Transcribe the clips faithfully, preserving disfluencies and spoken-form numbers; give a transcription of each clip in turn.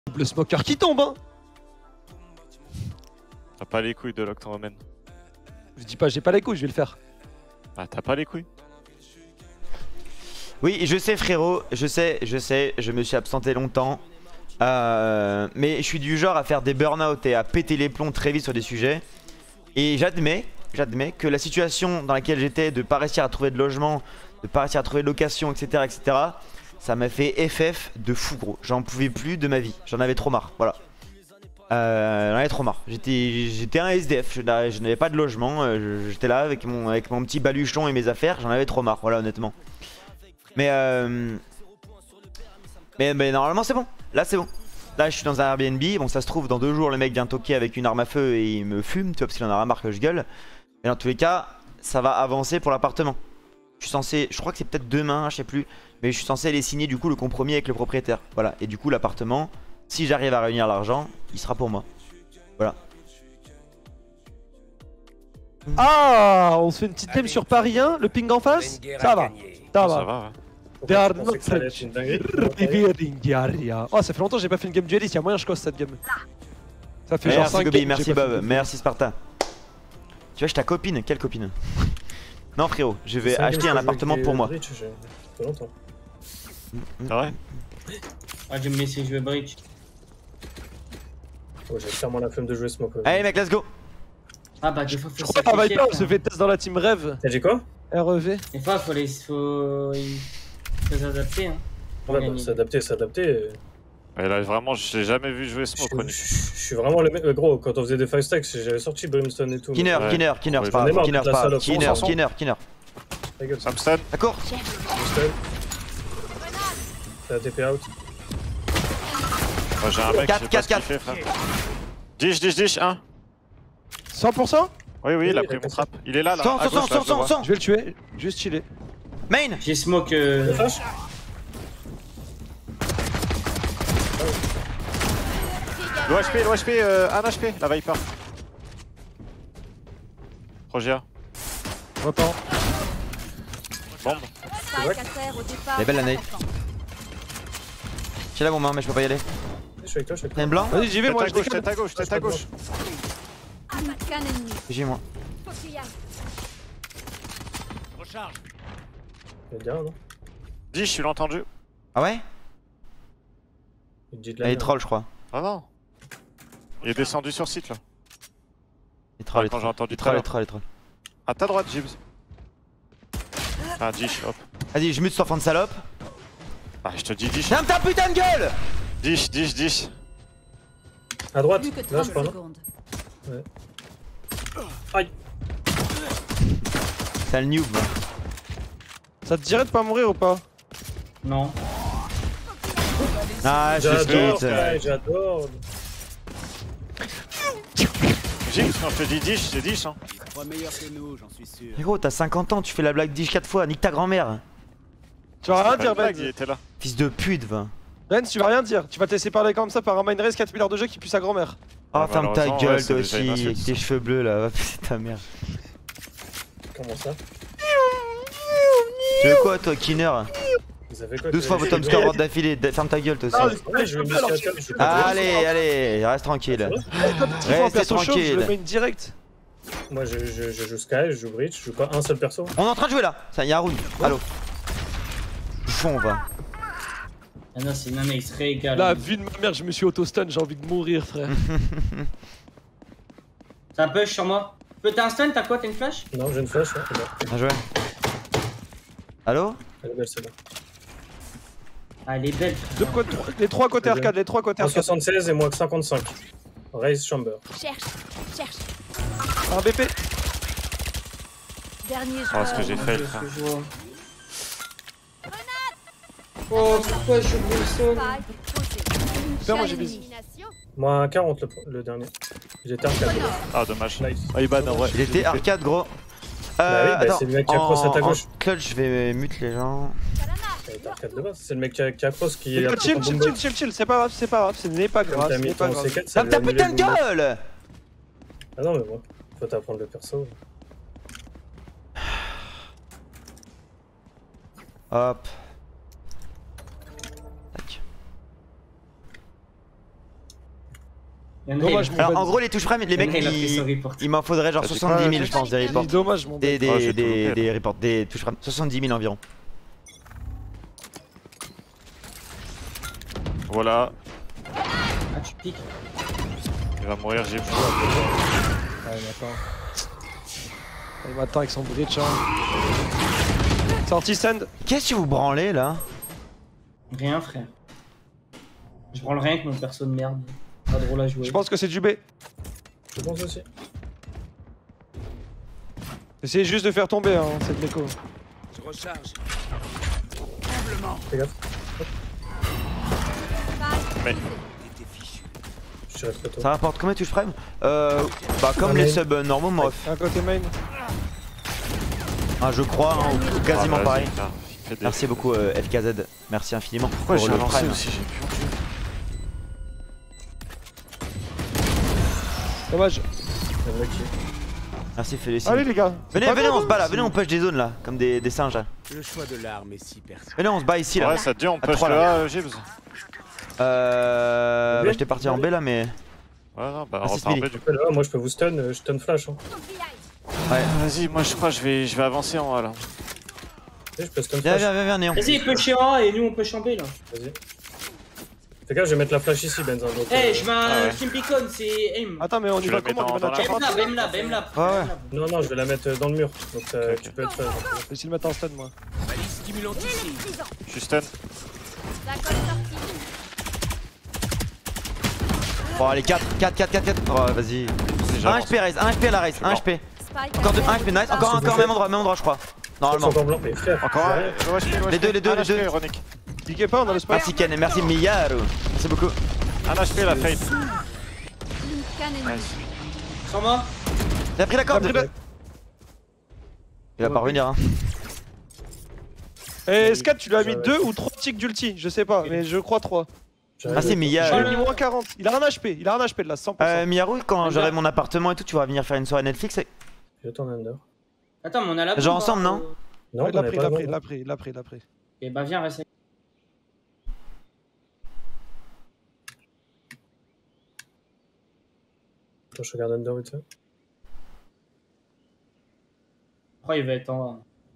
Le smoker qui tombe, hein. T'as pas les couilles de l'octoromène. Je dis pas, j'ai pas les couilles, je vais le faire. Ah, t'as pas les couilles. Oui, je sais frérot, je sais, je sais, je me suis absenté longtemps. Euh, mais je suis du genre à faire des burn-out et à péter les plombs très vite sur des sujets. Et j'admets, j'admets que la situation dans laquelle j'étais, de pas réussir à trouver de logement, de pas réussir à trouver de location, et cetera, et cetera, ça m'a fait F F de fou gros. J'en pouvais plus de ma vie, j'en avais trop marre, voilà. Euh, j'en avais trop marre. J'étais un S D F, je n'avais pas de logement, j'étais là avec mon, avec mon petit baluchon et mes affaires, j'en avais trop marre, voilà honnêtement. Mais euh... Mais, mais normalement c'est bon, là c'est bon. Là je suis dans un Airbnb, bon ça se trouve dans deux jours le mec vient toquer avec une arme à feu et il me fume, tu vois, parce qu'il en a marre que je gueule. Mais dans tous les cas, ça va avancer pour l'appartement. Je suis censé, je crois que c'est peut-être demain, je sais plus. Mais je suis censé aller signer du coup le compromis avec le propriétaire. Voilà, et du coup l'appartement, si j'arrive à réunir l'argent, il sera pour moi. Voilà. Ah, on se fait une petite game sur Paris un, le ping en face. Ça va, ça Ça va. va, ouais. They are Je not pensais que ça allait être French. une dinguerie. Rivieringaria. Oh, ça fait longtemps que j'ai pas fait une game dueliste, y'a moyen que je cosse cette game. Ça fait genre Merci cinq Gobi, games, merci j'ai pas fait Bob, une merci Sparta. Tu vois, je ta copine, quelle copine? Non frérot, je vais C'est acheter que un je appartement joue pour avec moi. des Bridge, j'ai- ça fait longtemps. C'est vrai. Ah, je vais me laisser jouer Bridge. Oh, j'ai clairement la flemme de jouer Smoke. ouais. Allez mec, let's go. Ah, bah, des fois, Je faut crois qu'à sacrifier. Viper, on se frère. fait test dans la team rêve. T'as dit quoi? R E V. Des fois, faut les. Faut. Faut s'adapter, hein. Pour Ouais, bah, gagner. s'adapter, s'adapter. Et là, vraiment, je l'ai jamais vu jouer Je Smoke. je- Ronnie. je suis vraiment le mec. euh, Gros, quand on faisait des five stacks, j'avais sorti Brimstone et tout. Kinner, Ouais. Kinner, Kinner, Ouais, c'est pas j'en ai grave, marre Kinner, de c'est la pas grave, salope. Kinner, On s'en Kinner, Kinner. Ta gueule, ça. Samston. D'accord. Brimstone. T'as T P out. Moi, j'ai un mec, quatre, je sais pas quatre, ce qu'il fait, frère. Dish, dish, dish, un. cent pour cent. Oui, oui, il a Oui, pris il a mon trap. Il est là, là. cent, à cent, gauche, là, cent, je le vois. cent, cent. Je vais le tuer, juste chiller. Main. J'ai smoke. Le Euh... flash. L'O H P, l'O H P, euh, un H P, la Viper. Projet A. J'entends. Bombe. Elle est belle la nade. J'ai la bombe hein, mais je peux pas y aller. Je suis avec toi, je suis avec T'as toi. une blanc? Vas-y, j'y vais, Tête moi à je gauche, décale. tête à gauche, tête à gauche. J'ai moi. Il y a rien, non? Dish, tu l'as entendu? Ah ouais? Il dit de la Elle est merde. troll je crois. Ah non. Il est descendu sur site là. Elle est troll, elle est Quand j'ai troll. entendu Elle est tout à troll, elle est l'heure. troll, elle est troll. À ta droite, Gibbs. Ah, Dish, hop. Vas-y, je mute cet enfant de salope. Ah, je te dis Dish. Ferme ta putain de gueule! Dish, Dish, Dish. À droite, Plus que là trente je parle. secondes. Aïe. C'est le noob. hein. Ça te dirait de pas mourir ou pas? Non. Ah, je J'adore, skate. ouais, j'adore. Gibbs, quand je te dis Dish, c'est Dish hein. Pas meilleur que nous, j'en suis sûr. Mais gros, t'as cinquante ans, tu fais la blague dix quatre fois, nique ta grand-mère. Tu vas rien Pas dire, une blague, il Ben. était là. Fils de pute, va. Ben, tu vas rien dire. Tu vas te laisser parler comme ça par un mind race quatre mille heures de jeu qui pue sa grand-mère. Ah, Ah, ferme ta malheureusement, gueule ouais, toi c'est déjà une aussi, insulte, avec tes cheveux bleus là, va c'est ta mère. Comment ça? Tu veux quoi toi, Kinner? Vous avez quoi? douze fois vos top score d'affilée, ferme ta gueule toi Ah, aussi. Ouais, je vais me laisser à terre, je suis pas Allez, allez, reste tranquille. Restez Restez chaud, je tranquille. le mets une direct. Moi je, je, je joue Sky, je joue Breach, je joue pas un seul perso. On est en train de jouer là, ça y a un round. Allo. Bouffon, va. Ah non, c'est une annexe régale. Là, vu de ma mère, je me suis auto-stun, j'ai envie de mourir, frère. T'as un push sur moi. Peux t'as un stun, t'as quoi? T'as une flash? Non, j'ai une flash, ouais, c'est bon. Bien joué. Allo? Elle est belle celle-là. Ah, elle est belle. Deux côtés- les trois côtés Très bien. arcade, les trois côtés Un arcade. soixante-seize et moi que cinquante-cinq. Raise Chamber. Cherche, cherche. Un B P. Dernier Oh, ce joueur. que j'ai fait, Qu'est-ce frère. que je vois? Oh, pourquoi je joue Brimstone? Putain, moi j'ai des. Moi quarante le, le dernier. J'étais arcade. Ah, dommage. Nice. Ah, il ban en vrai. Il était arcade gros. Bah oui, Euh, bah attends, c'est le mec qui a cross à ta en- gauche. en clutch, je vais mute les gens. Elle était arcade de base. C'est le mec qui a, qui a cross qui est. Chill, chill, chill, chill, chill, c'est pas grave, c'est pas grave, ce n'est pas grave, T'as ce mis n'est pas ton grave. C quatre, ça Ferme ta lui a putain de annulé le mouvement. gueule! Ah non, mais bon. Faut t'apprendre le perso. Hop. Tac. Il y en a, Dommage, il- mon Alors bad. en gros les touches frame, les mecs il a pris son ils- report. il m'en faudrait genre Ah, c'est soixante-dix mille quoi, je pense des reports. C'est dommage, mon Des, bad. des, Oh, j'ai des, tout loupé, des reports, des touches frame, soixante-dix mille environ. Voilà. Ah, tu piques. Il va mourir, j'ai plus. Ah, il m'attend. Il m'attend avec son bridge. Hein. Sorti send. Qu'est-ce que vous branlez là? Rien, frère. Je branle rien que mon perso de merde. Pas drôle à jouer. Je pense que c'est du B. Je pense aussi. Essayez juste de faire tomber, hein, cette l'écho. Je recharge. Fais gaffe. Mais T'étais fichu. Je tirais trop tôt. Ça rapporte combien de touches frame? Euh. Bah comme Ah, les mais- subs euh, normaux moi. Un côté main. Ah je crois, hein, ou- ou quasiment Ah, vas-y, pareil. putain, fais des- Merci beaucoup euh, F K Z, merci infiniment. Pourquoi pour j'ai le lancé prime. aussi, j'ai plus. Dommage. Il y en a qui- Merci Félicien. Allez les gars. Venez, C'est pas venez, grave, on se bat là, hein. venez, on push des zones là, comme des, des singes là. Le choix de l'arme est si personnel. Venez, on se bat ici là. Ouais, ça te dit, on À push trois, le là. A, euh, Gibbs. Euh. B? Bah, j'étais parti en B là, mais. Ouais, non, bah Ah, c'est repars en B Spilly. du coup. Là, moi je peux vous stun, euh, je stun flash. Hein. Ouais. Vas-y, moi je crois que je vais, je vais avancer en A là. Tu sais, je peux stun Viens, flash. viens, viens, viens, Néon. Vas-y, il peut chez A et nous on peut en B là. Vas-y. Fais gaffe, je vais mettre la flash ici, Benz. Hein, donc, Eh, euh, je mets Ah un ouais. Team Beacon, c'est aim. Attends, mais on y Tu va la mets comment? On y dans- va dans la- dans Bem là, bem là, bem là. Ouais, ouais. Non, non, je vais la mettre euh, dans le mur. Donc ça, Ok, tu ok. peux être. euh, Je vais essayer de mettre un stun, moi. Balise stimulante ici. Je suis stun. Bon, allez, quatre, quatre, quatre, quatre, quatre. Oh, vas-y. un j'avance. H P raise, un H P à la raise, un H P. Encore deux, un H P, nice. Encore, encore, même endroit, même endroit, je crois. C'est Normalement. encore blanc, mais frère. Encore un. ouais. Ouais, je fais, ouais, Les je deux, fais. les deux, Un les H P, deux. Ronick. Piquez pas, on a le spike. Merci Ken et merci Miyaru. Merci beaucoup. Un H P la fade. Nice. Sans moi. T'as pris la corde? T'as pris la- Il va pas revenir, hein. Eh, Scat, tu lui as mis Ouais. deux ou trois ticks d'ulti, je sais pas, mais je crois trois. J'arrive. Merci Je lui ai Miyaru. mis moins quarante. Il a un H P, il a un H P de là, cent pour cent. Euh, Miyaru, quand j'aurai mon appartement et tout, tu vas venir faire une soirée Netflix. et- Je tourne under. Attends, mais on a la Genre bombe, ensemble, hein, non euh. Non, il l'a on est pris, il pas l'a loin, pris, il là. l'a pris, il l'a pris, il l'a pris. Eh bah viens, reste. Attends, je regarde under vite fait. Je crois qu'il va être en A.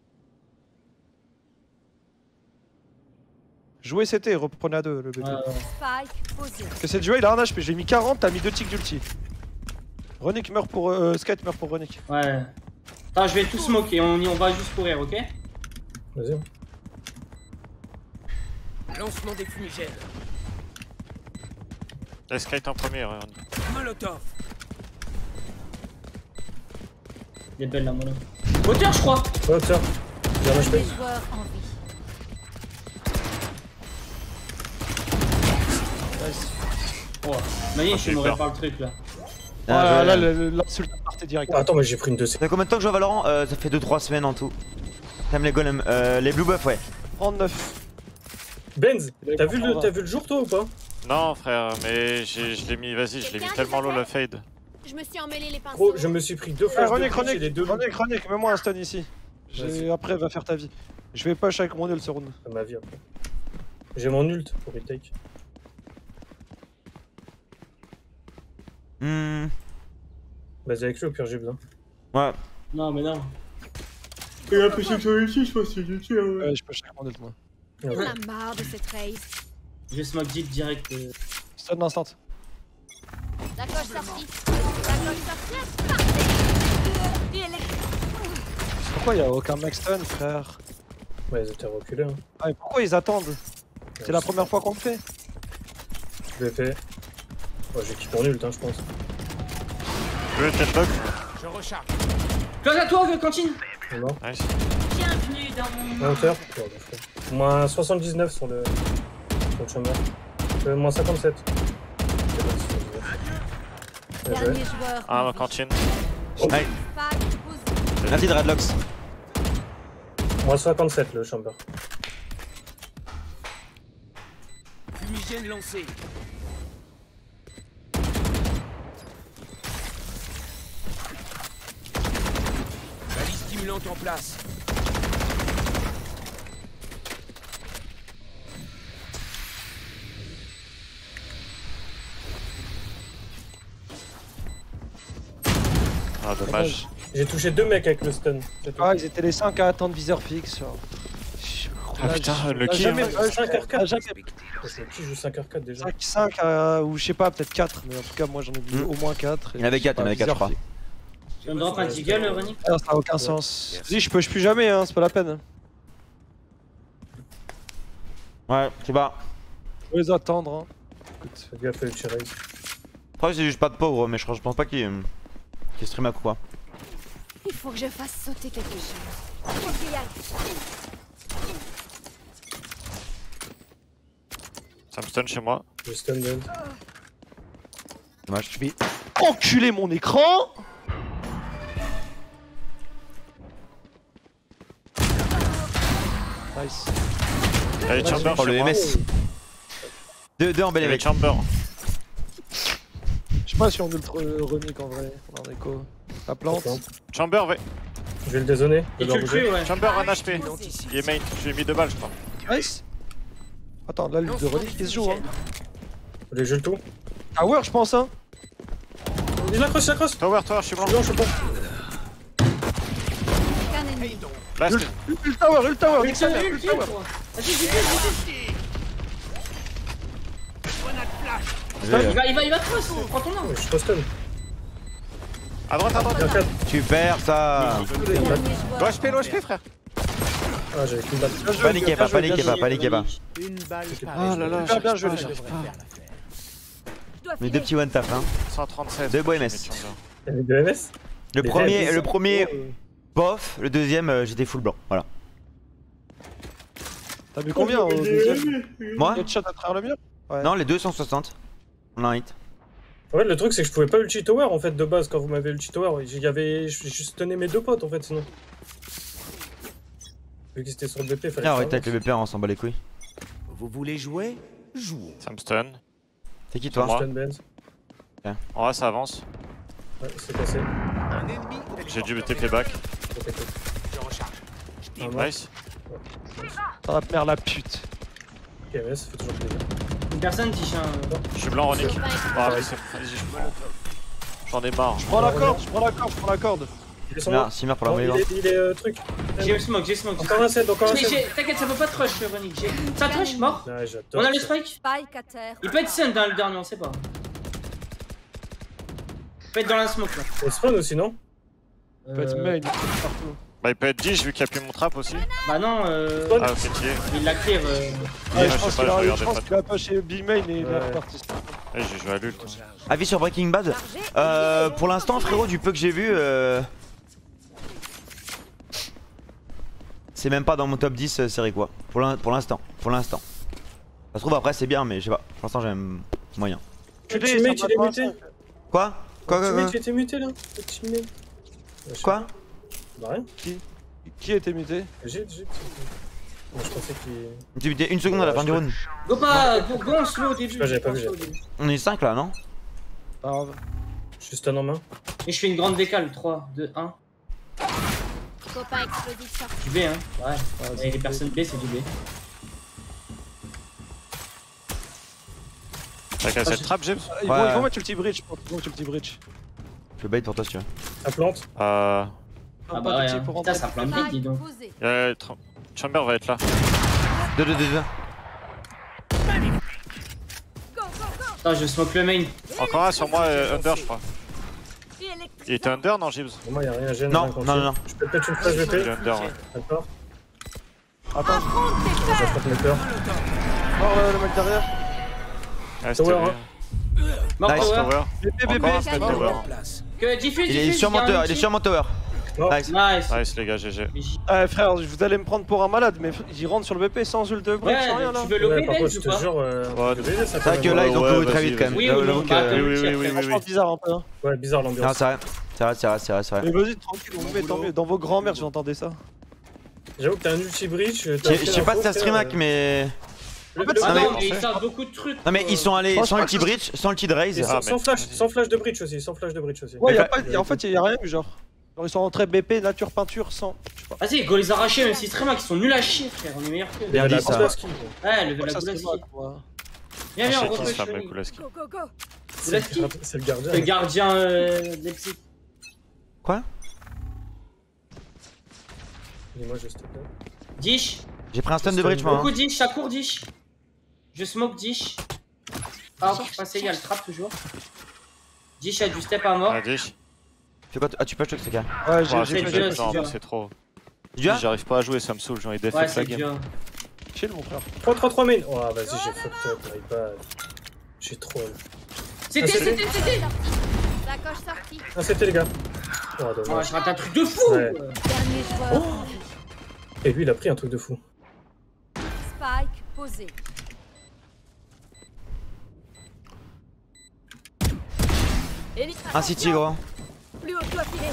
Jouez C T, reprenez à deux le bébé. Ouais, ouais. Spike posé. Que c'est le jeu, il a un H P, j'ai mis quarante, t'as mis deux ticks d'ulti. Ronick meurt pour. Euh, Scat meurt pour Ronick. Ouais. Attends, je vais tout smoker, on, y- on va juste courir, ok? Vas-y. Lancement des fumigènes. Laisse kite en premier, ouais, Ronick. Molotov. Il est belle la mono. Hauteur, je crois! Oh, tiens. J'ai un H P. Les joueurs en vie. Oh, Mani, Ah, je j'ai eu m'aurais peur. pas le truc là. Ah, Ah, là, je- là, le- l'insulte partait direct. Oh, attends, mais j'ai pris une deux C. Ça fait combien de temps que je joue à Valorant? Euh, Ça fait deux trois semaines en tout. T'aimes les golems, euh, les blue buffs, ouais. trente-neuf. Benz, Il est t'as vu, le- content, t'as vu le jour toi ou pas? Non, frère, mais j'ai- je l'ai mis, vas-y, je l'ai mis tellement low la fade. Je me suis emmêlé les pinceaux. Gros, je me suis pris deux Eh, flashs de Ronick, plus, j'ai Ronick, les deux Ronick, Ronick, mets-moi un stun ici. J'ai- Vas-y. Après, va faire ta vie. Je vais push avec mon nul ce round. à ma vie après. J'ai mon ult pour retake. Hmm. Vas-y avec lui au pire j'ai besoin. Ouais. Non, mais non. Il a plus que ici, je pense que c'est dur. Ouais, je push avec mon ult moi. J'en ai marre de cette race. Je vais smoke deep direct. euh. Stun instant. La coche sortie. La coche sortie. Parfait. Et elle est- Pourquoi y'a aucun mec stun, frère? Ouais, ils étaient reculés. Hein. Ah, mais pourquoi ils attendent? C'est la première fois qu'on le fait. Je l'ai fait. Oh, j'ai quitté mon ult, hein, je pense. Tu veux ten dog? Je recharge. Close à toi, cantine! Non, non. Nice. Bienvenue dans mon À hauteur. Oh, bah, frère. Moins soixante-dix-neuf sur le. Sur le chamber. Euh, moins cinquante-sept. C'est bon, soixante-dix-neuf. Bien joué. Dernier joueur. Ah, en ma vie. cantine. Ouais. Spike posé. Merci Dreadlocks. Moins cinquante-sept le chamber. Fumigène lancé. Balise stimulante en place. Ah, dommage. J'ai touché deux mecs avec le stun. c'est tout. Ah, ils étaient les cinq à attendre viseur fixe. genre. Ah Là, putain, je- le là, kill. jamais- hein. là, cinq R quatre. là, jamais C'est qui joue cinq R quatre déjà? cinq, cinq euh, ou je sais pas, peut-être quatre, mais en tout cas, moi j'en ai vu Hmm. au moins quatre. Il y en avait quatre, il y en avait quatre, je crois. Tu me drop un deagle, Ronnie? Alors, ça a aucun sens. Vas-y, je push plus jamais, hein, c'est pas la peine. Ouais, je sais pas. Faut les attendre. Hein. Écoute, fais gaffe avec Cherry. Après, c'est juste pas de pauvre, mais je, je pense pas qu'il euh, qu'il stream à quoi. Il faut que je fasse sauter quelque chose. Faut que j'y aille. Ça me stun chez moi. Le stun Ben. Dommage. Je vais enculer mon écran. Nice. Allez, Chamber Oh, le chez M moi. S. Deux, deux en bel Allez, avec. Chamber. Je sais pas si on ultra Ronick en vrai. On en écho. La plante. Chamber, ouais. Je vais le dézoner. Je Et vais tu leur le bouger. tues, ouais. Chamber, un H P. Il est main. Je lui ai mis deux balles, je crois. Nice. Attends, là, l'ulti de Ronick qui se joue. Hein. Allez, je le tout. Tower, je pense. Hein. Il l'accroche, il l'accroche. Tower, tower, je suis blanc. Non, je suis pas. Qu'un ennemi. Là, Ult ult tower, ult tower, nique sa mère, Ulti, ult ulti, tower. quoi. Vas-y, j'y vais, j'y vais. Je vais, Il euh, va, il va, il va cross. Prends ton arme. Je suis pas stun. à droite, à droite. R quatre. Super ça. Dernier joueur. Low H P, low H P, frère. Ah, j'avais qu'une balle. Bien joué, Paniquez bien pas, joué, paniquez bien pas, joué. paniquez pas. Ah là là, Bien, bien joué, les j'arrive gars. pas. Je dois Mais filer. deux petits one tap hein. cent trente-sept. Deux beaux M j'ai S. mis Chamber. Il y avait deux M S. Le Les premier, rêves, le premier euh, bof, le deuxième euh, j'étais full blanc. Voilà. T'as vu combien au deuxième Moi Headshot à travers le mur. Ouais. Non, les deux cent soixante. On a un hit. En fait, le truc, c'est que je pouvais pas ulti tower en fait de base quand vous m'avez ulti tower. Il y avait. Je juste tenais mes deux potes en fait sinon. Vu qu'ils étaient sur le B P, fallait. Ah, faire arrête avec le B P, on s'en bat les couilles. Vous voulez jouer? Jouons. Ça me stun. C'est qui Moi. toi Stun Benz. En vrai, ça avance. Ouais, c'est passé. Un ennemi. J'ai dû T P back. Faut péter. Je recharge. Un mort. Nice. T'en as merde la pute. Ok, ouais, ça fait toujours plaisir. Une personne qui chante. Je suis blanc, Ronick. Copain Ah, vas-y, vas-y, je prends. J'en ai marre. Je prends la corde, je prends la corde, je prends la corde. Il est sur Merde, moi. Simmer pour la Non, il moyenne. est, il est euh, truc. J'ai le smoke, j'ai le smoke. Encore un set, encore un Mais set. j'ai- T'inquiète, ça peut pas te rush, Ronnie. J'ai- Ça te rush, mort. Ouais, j'adore. On a le ça. spike. Spike à terre. Il peut être stun dans le dernier, on sait pas. Il peut être dans la smoke là. On spawn aussi, non? Il peut être Euh, main, il peut être partout. Bah, il peut être dix vu qu'il a plus mon trap aussi. Bah non, euh. Ah, ok, tu y es. Il l'a clear. euh. Ouais, je je sais pense pas, qu'il je a, je regardais pense pas. qu'il a pas chez Big Main et il est Ouais. reparti. Eh, j'ai joué à l'ult. Avis sur Breaking Bad. Euh, pour l'instant, frérot, du peu que j'ai vu, euh... c'est même pas dans mon top dix euh, série quoi. Pour l'in- pour l'instant, pour l'instant. Ça se trouve après c'est bien, mais je sais pas. Pour l'instant j'aime moyen. Le teammate, il est muté. Quoi Quoi Le quoi teammate, quoi il était muté là. Le teammate. Ouais, je sais Quoi pas. Bah rien. Qui était muté? J'ai, j'ai. Moi, je pensais qu'il. Tu me dis une seconde à la fin du round. Go pas, go, go en slow au début. Je sais pas, j'avais pas go en vu, slow au j'avais début. On est cinq là, non Pas grave. Je suis stun en main. Et je fais une grande décale. trois, deux, un. Copain explosif sorti. Du B, hein. Ouais. Ouais, Et les personnes B, c'est du B. T'as cassé le trap, James? Ils vont, Ouais. ils vont mettre ulti bridge, je pense. Ils vont mettre ulti bridge. Je vais bait pour toi si tu veux. Ça plante. Euh. Ah Pas bah ouais. d'ulti hein. pour Putain, rentrer. ça plante vite, dis donc. Posé. euh, Tra- Chamber va être là. deux deux deux deux. Attends, je smoke le main. Encore un sur moi, euh, Under, je crois. Et électrique. Il était Under, non, Gibbs? Pour moi, y'a rien à gêner. Non, rien qu'on non, tire. non, non. Je peux peut-être une flash V Il est P. Under, ouais. D'accord. Attends, Affronte tes peurs. J'affronte mes peurs. mort le, le mec derrière. Ah, c'était Tower, lui. hein. Mort Nice, tower. Tower. B P, B P. Encore un stun Tower. Tower. En place. Que diffuse, Il est diffuse, sur mon il y a un tower, il est ulti. sur mon tower. Non. Nice. Nice. Nice, les gars, G G. Eh frère, vous allez me prendre pour un malade, mais ils rentrent sur le B P sans ult de bridge, Ouais, sans rien là. tu veux le Ouais, B par contre, bench je ou te pas? jure. euh, Ouais, le B D, ça C'est fait vrai que même- là ils ont Ouais, couru vas-y, très vite quand même. vas-y. J'avoue Oui ou non, que- bah, Oui, oui, oui, oui, oui, Franchement oui. bizarre un peu. Hein. Ouais, bizarre Non, l'ambiance. c'est vrai. C'est vrai, c'est vrai, c'est vrai, c'est vrai. Mais vas-y, tranquille, on met tant mieux. Dans vos grands-mères, j'entendais ça. J'avoue que t'as un ulti bridge. Je sais- je sais pas si ça stream hack, mais. En fait, Ah Non, non, mais- mais ils sortent beaucoup de trucs. Non, mais quoi. ils sont allés Franchement, sans le petit bridge, sans le petit raise. Ah, sans, mais- sans flash, sans flash de bridge aussi, sans flash de bridge aussi. Ouais, y a Mais pas, y a- en fait, y a rien eu genre. Genre, ils sont rentrés B P, nature, peinture, sans. Je sais pas. Vas-y, go les arracher, même si stream hack, ils sont nuls à chier, frère. On est meilleurs que. Bien dit, La ça. Kulaski. Ouais, le Pourquoi la ça se Goulaski. fait pas, quoi. Viens, viens, on Ah, c'est qui refait ce fameux Shoni. Kulaski? Go, go, go. C'est Kulaski. c'est le gardien. Le gardien euh, de Leipzig. Quoi? Dis-moi juste. Dish. J'ai pris un stun de bridge moi. Beaucoup Hein. Dish, ça court Dish. Je smoke Dish. Ah, passé, il y a le trap toujours. Dish a du step à mort. Ah, Dish. Fais quoi? Ah, tu push le C K. Ouais, j'ai Ouais, j'ai c'est c'est dur, fait. c'est non, dur. mais c'est trop. Du A? J'arrive pas à jouer, ça me saoule, j'ai envie de Ouais, défaire la c'est game. dur. Chill mon frère. trois trois trois main. Oh, vas-y, j'ai fucked up, my bad. J'ai trop. C'était, c'était, c'était. Sacoche sortie. Ah, c'était les gars. Oh, Oh, dommage. je rate un truc de fou. Ouais. Dernier joueur. Et lui, il a pris un truc de fou. Spike posé. Un city gros. Plus haut doigt filé.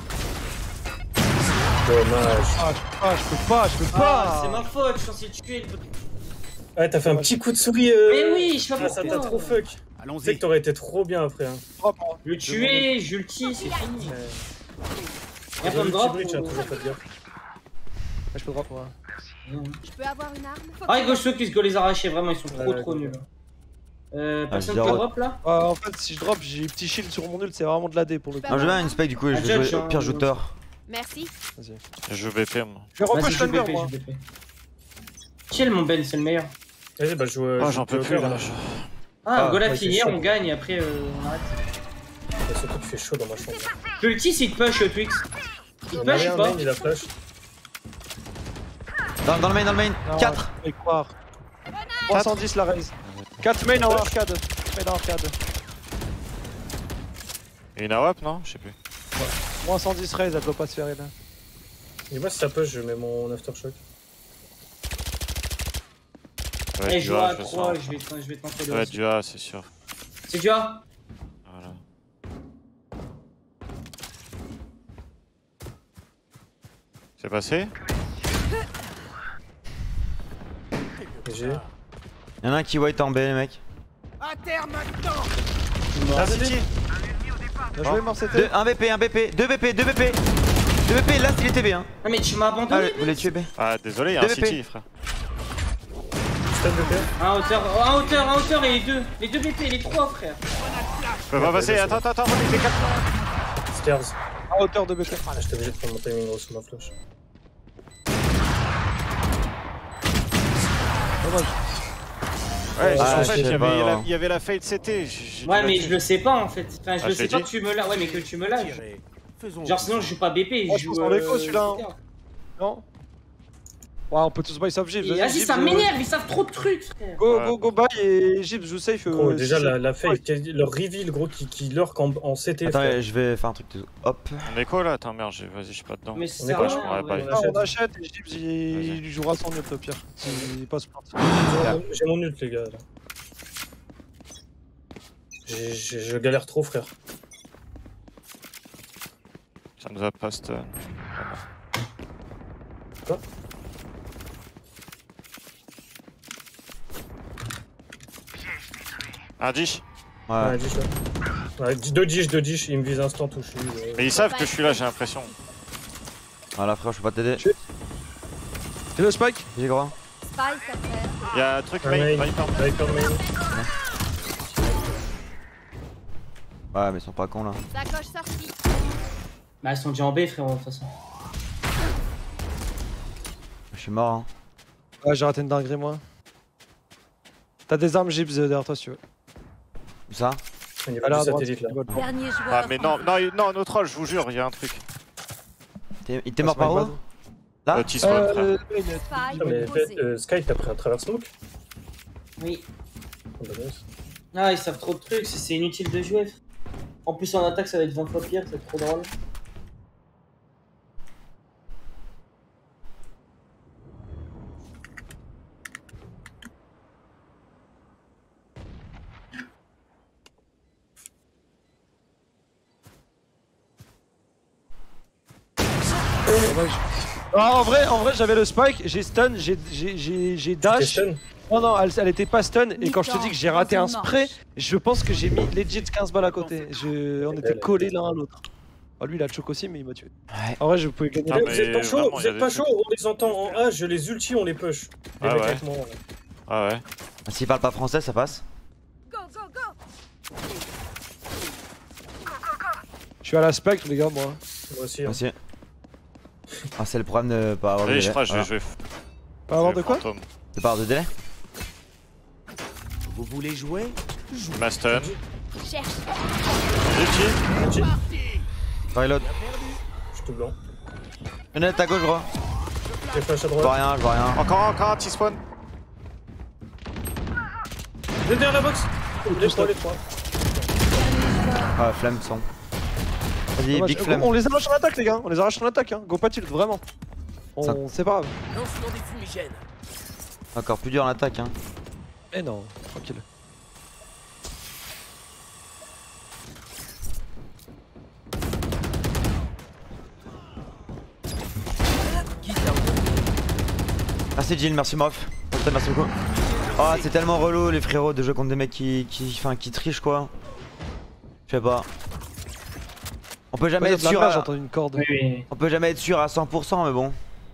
Dommage. Ah, je peux pas, je peux pas, je peux Ah, pas. c'est ma faute, je suis censé le tuer. Ouais, t'as fait un petit coup de souris. Euh... Mais oui, je sais pas Ah, ça pourquoi. t'a trop fuck. Tu sais Allons-y. que t'aurais été trop bien après. Hein. Drop, hein. Le tuer, j'ulti, c'est fini. Ouais. Y'a pas de Le drop. petit bridge, hein, ou- toujours pas de gaffe. Ouais, je peux drop moi. Je peux avoir une arme? Faut Ah, que- gauche ceux qui se go les arracher, vraiment, ils sont trop Ouais, trop ouais. nuls. Euh, Ah, personne je peut dirais- drop là? Euh, en fait, si je drop, j'ai petit shield sur mon ult, c'est vraiment de l'A D pour le coup. Non, je vais un spike du coup et je Ah, vais judge, jouer au hein, pire ouais. shooter. Merci. Vas-y. Je joue B P moi. Je vais Vas-y, repush je Thunder B P, moi. je B P. Chill mon Ben, c'est le meilleur. Vas-y, bah je joue. Oh, je j'en joue peux au plus cœur, là. hein. je- Ah, Ah, go la ouais, c'est finir, chaud. on gagne, après euh, on arrête. Ouais, surtout qu'il fait chaud dans ma chambre. L'ulti, c'est de push, Twix. Il Il a push rien, ou pas? main, il a flash. Dans, dans le main, dans le main. Non, quatre. je peux y croire. trois cent dix la raise. quatre main en arcade. Main en arcade. Et une A W A P non? Je sais plus. moins cent dix raise, elle doit pas se faire là. Dis-moi si ça push, je mets mon aftershock. Ça va Eh, être je du joue A, à je le trois, sens. je vais je vais tenter Ça le va être reste. du A, c'est sûr. C'est du A? Voilà. C'est passé? G G. Y'en a un qui white en B, les mecs. À terre maintenant. Ah, City! Bien joué, Mars, Deux, c'était. un B P, un B P, deux B P, deux B P. deux B P, là il était B hein. Ah, mais tu m'as Ah, abandonné. vous voulez tuer B? Ah, désolé, y'a un deux B P. City, frère. Stun de P. Un hauteur, oh, un hauteur, un hauteur et les deux. Les deux B P, les trois, frère. Je peux pas passer, attends, attends, attends, remets les quatre. Stairs. À hauteur de B P. Ah, j'étais obligé de prendre mon timing gros sur ma flash. Dommage. Ouais, Ah, en je fait, il y sais avait pas, la- hein. il y avait la fade C T. j'ai- j'ai Ouais, dû mais la je tuer. le sais pas en fait. Enfin, je Ah, le je sais l'ai pas dit. que tu me lâches. Ouais, mais que tu me lâches. Tirez. Faisons Genre, sinon, je joue pas B P. Oh, Je je joue. pense en euh, écho, celui-là, hein. Non. Ouais, on peut tous buy sauf Gibbs. Et Vas-y, ça m'énerve, ils savent trop de trucs, frère. Go, Ouais. go, go, buy et Gibbs joue safe. Gros, euh, déjà si la, c'est- la fake, leur reveal gros qui, qui lurk en, en C T. Attends, frère. je vais faire un truc de. Hop. On est quoi là? Attends, merde, j'ai- vas-y, je suis pas dedans. Mais ça On est sert quoi, à je rien, m'aurais ouais. pas Non, on achète et Gibbs il, Vas-y. il jouera sans ult au pire. Il passe plante. J'ai mon- J'ai mon ult les gars là. J'ai- j'ai- Je galère trop frère. Ça nous a pas stun. Quoi? Un dish? Ouais. Ouais, dish, ouais. Ouais, deux dish, deux dish, il me vise instant où je suis. euh. Mais ils savent que je suis là, j'ai l'impression. Voilà, frère, je peux pas t'aider. J'ai le spike. J'ai gros. Spike à terre. Y'a un truc Un main, main. Viper. Viper main. Ouais, mais ils sont pas cons là. Sacoche sortie. Bah, ils sont déjà en B, frérot, de toute façon. Je suis mort hein. Ouais, j'ai raté une dinguerie, moi. T'as des armes Gibbs euh, derrière toi si tu veux. Où ça? Au niveau Là, du à droite. satellite là. Dernier joueur. Ah, mais non, non, non, nos trolls, je vous jure, y'a un truc. T'es- Il était mort par où? Là? Euh, T-spawn, frère. Euh, Spike Ah, mais posé. euh, Sky t'as pris un travers smoke? Oui. Oh, bah, nice. Ah, ils savent trop de trucs, c'est c'est inutile de jouer. frère. En plus, en attaque, ça va être vingt fois pire, c'est trop drôle. dommage. Ah, en vrai, en vrai j'avais le spike, j'ai stun, j'ai j'ai- j'ai- j'ai T'es dash. stun? Non, non, elle, elle était pas stun. Et quand je te dis que j'ai raté un Mi-temps, spray, je pense que j'ai mis legit quinze balles à côté. Je, on était collés l'un à l'autre. Oh, lui il a choke aussi, mais il m'a tué. Ouais. En vrai, je pouvais gagner. Ah, Eh, mais vous êtes pas chaud, vraiment, vous y a êtes des pas trucs. chaud, on les entend en A, je les ulti, on les push. Les Ah mecs ouais. avec moi, là. Ah ouais. S'il parle pas français, ça passe? Go, go, go. Je suis à la spectre, les gars, moi. Moi aussi. Hein. Merci. Ah, c'est le problème de pas avoir de Oui, délai. je crois que je vais Voilà. jouer. Pas avoir de quoi? Fantôme. De pas avoir de délai. Vous voulez jouer? Il m'a stun. Cherche. Ulti. Reload. Je suis tout blanc. Fenêtre à gauche, gros. J'ai flash à Je vois droite. rien, je vois rien. Encore un, encore un petit spawn. Il est derrière la box. Les trois, les trois. Ah, flamme son. Vas-y, Dommage. big Go- flamme. On les arrache en attaque, les gars. On les arrache en attaque. Hein. Go pas tilt, vraiment. Ça- On... C'est pas grave. Lancement des fumigènes. Encore plus dur en attaque, hein. Eh non, tranquille. Merci Jill, merci Mof. Putain, merci beaucoup. Oh, c'est tellement relou les frérots de jouer contre des mecs qui, qui, enfin, qui trichent quoi. Je sais pas. On peut jamais Ouais, être de la sûr. merde, À... j'ai entendu une corde. Oui, oui. On peut jamais être sûr à cent pour cent, mais bon.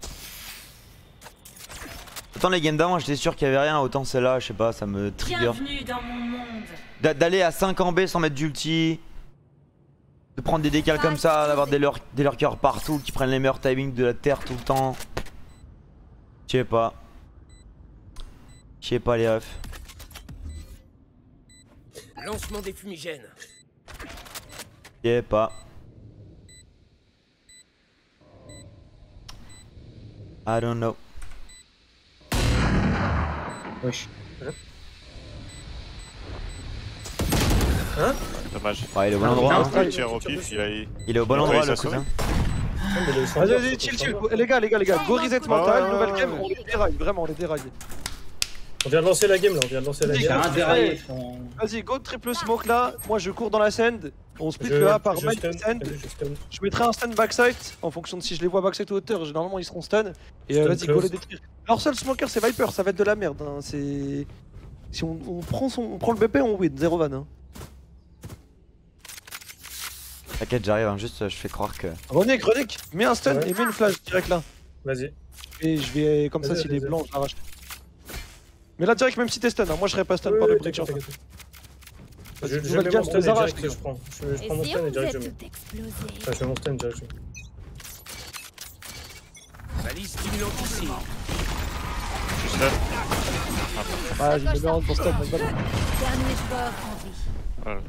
Autant les games d'avant, j'étais sûr qu'il y avait rien, autant celle-là, je sais pas, ça me trigger. Bienvenue dans mon monde. D'a- D'aller à cinq en B sans mettre d'ulti, de prendre des décals comme ça, d'avoir des, lur des lurkers partout qui prennent les meilleurs timings de la terre tout le temps. Je sais pas. Je sais pas les refs. Lancement des fumigènes. Je sais pas. I don't know. Wesh. Dommage. Ouais, il est au bon endroit. hein. Un tir au pif, il a. Il est au bon Ouais, endroit il le s'est cousin. Vas-y, vas-y, chill, chill. Les gars, les gars, les gars. Go reset mental, ouais, nouvelle ouais, game. ouais. On les déraille, vraiment, on les déraille. On vient de lancer la game là, on vient de lancer la Vas-y, J'ai game. un déraillé, frérot. Vas-y, go triple smoke là. Moi, je cours dans la send. On split Je- le A par je main stun, send. vas-y, je stun. Je mettrai un stun backside en fonction de si je les vois backside ou hauteur. Généralement, ils seront stun. Et euh, Stun vas-y, go close. les détruire. Leur seul smoker, c'est Viper. Ça va être de la merde. Hein. C'est. Si on, on prend son, on prend le B P, on win. Zéro van. Hein. T'inquiète, j'arrive, hein. Juste je fais croire que. Renick, Renick, mets un stun Ouais. et mets une flash direct là. Vas-y. Et je vais comme ça, Vas-y, s'il est vas-y. blanc, je l'arrache. Mais là, direct, même si t'es stun, hein. Moi je serais pas stun Ouais, par le ouais, breach. t'inquiète, hein. t'inquiète. Vas-y, Je, je nouvelle mets game, mon on stun et les arrache. direct je prends. Je, je Et prends mon si stun on et direct je faisait mets. tout exploser? Enfin, je mets mon stun et direct je mets. Balise stimulante ici. Je suis stun. Vas-y, je me mets en pour stun. vas-y. Dernier joueur en vie. Voilà.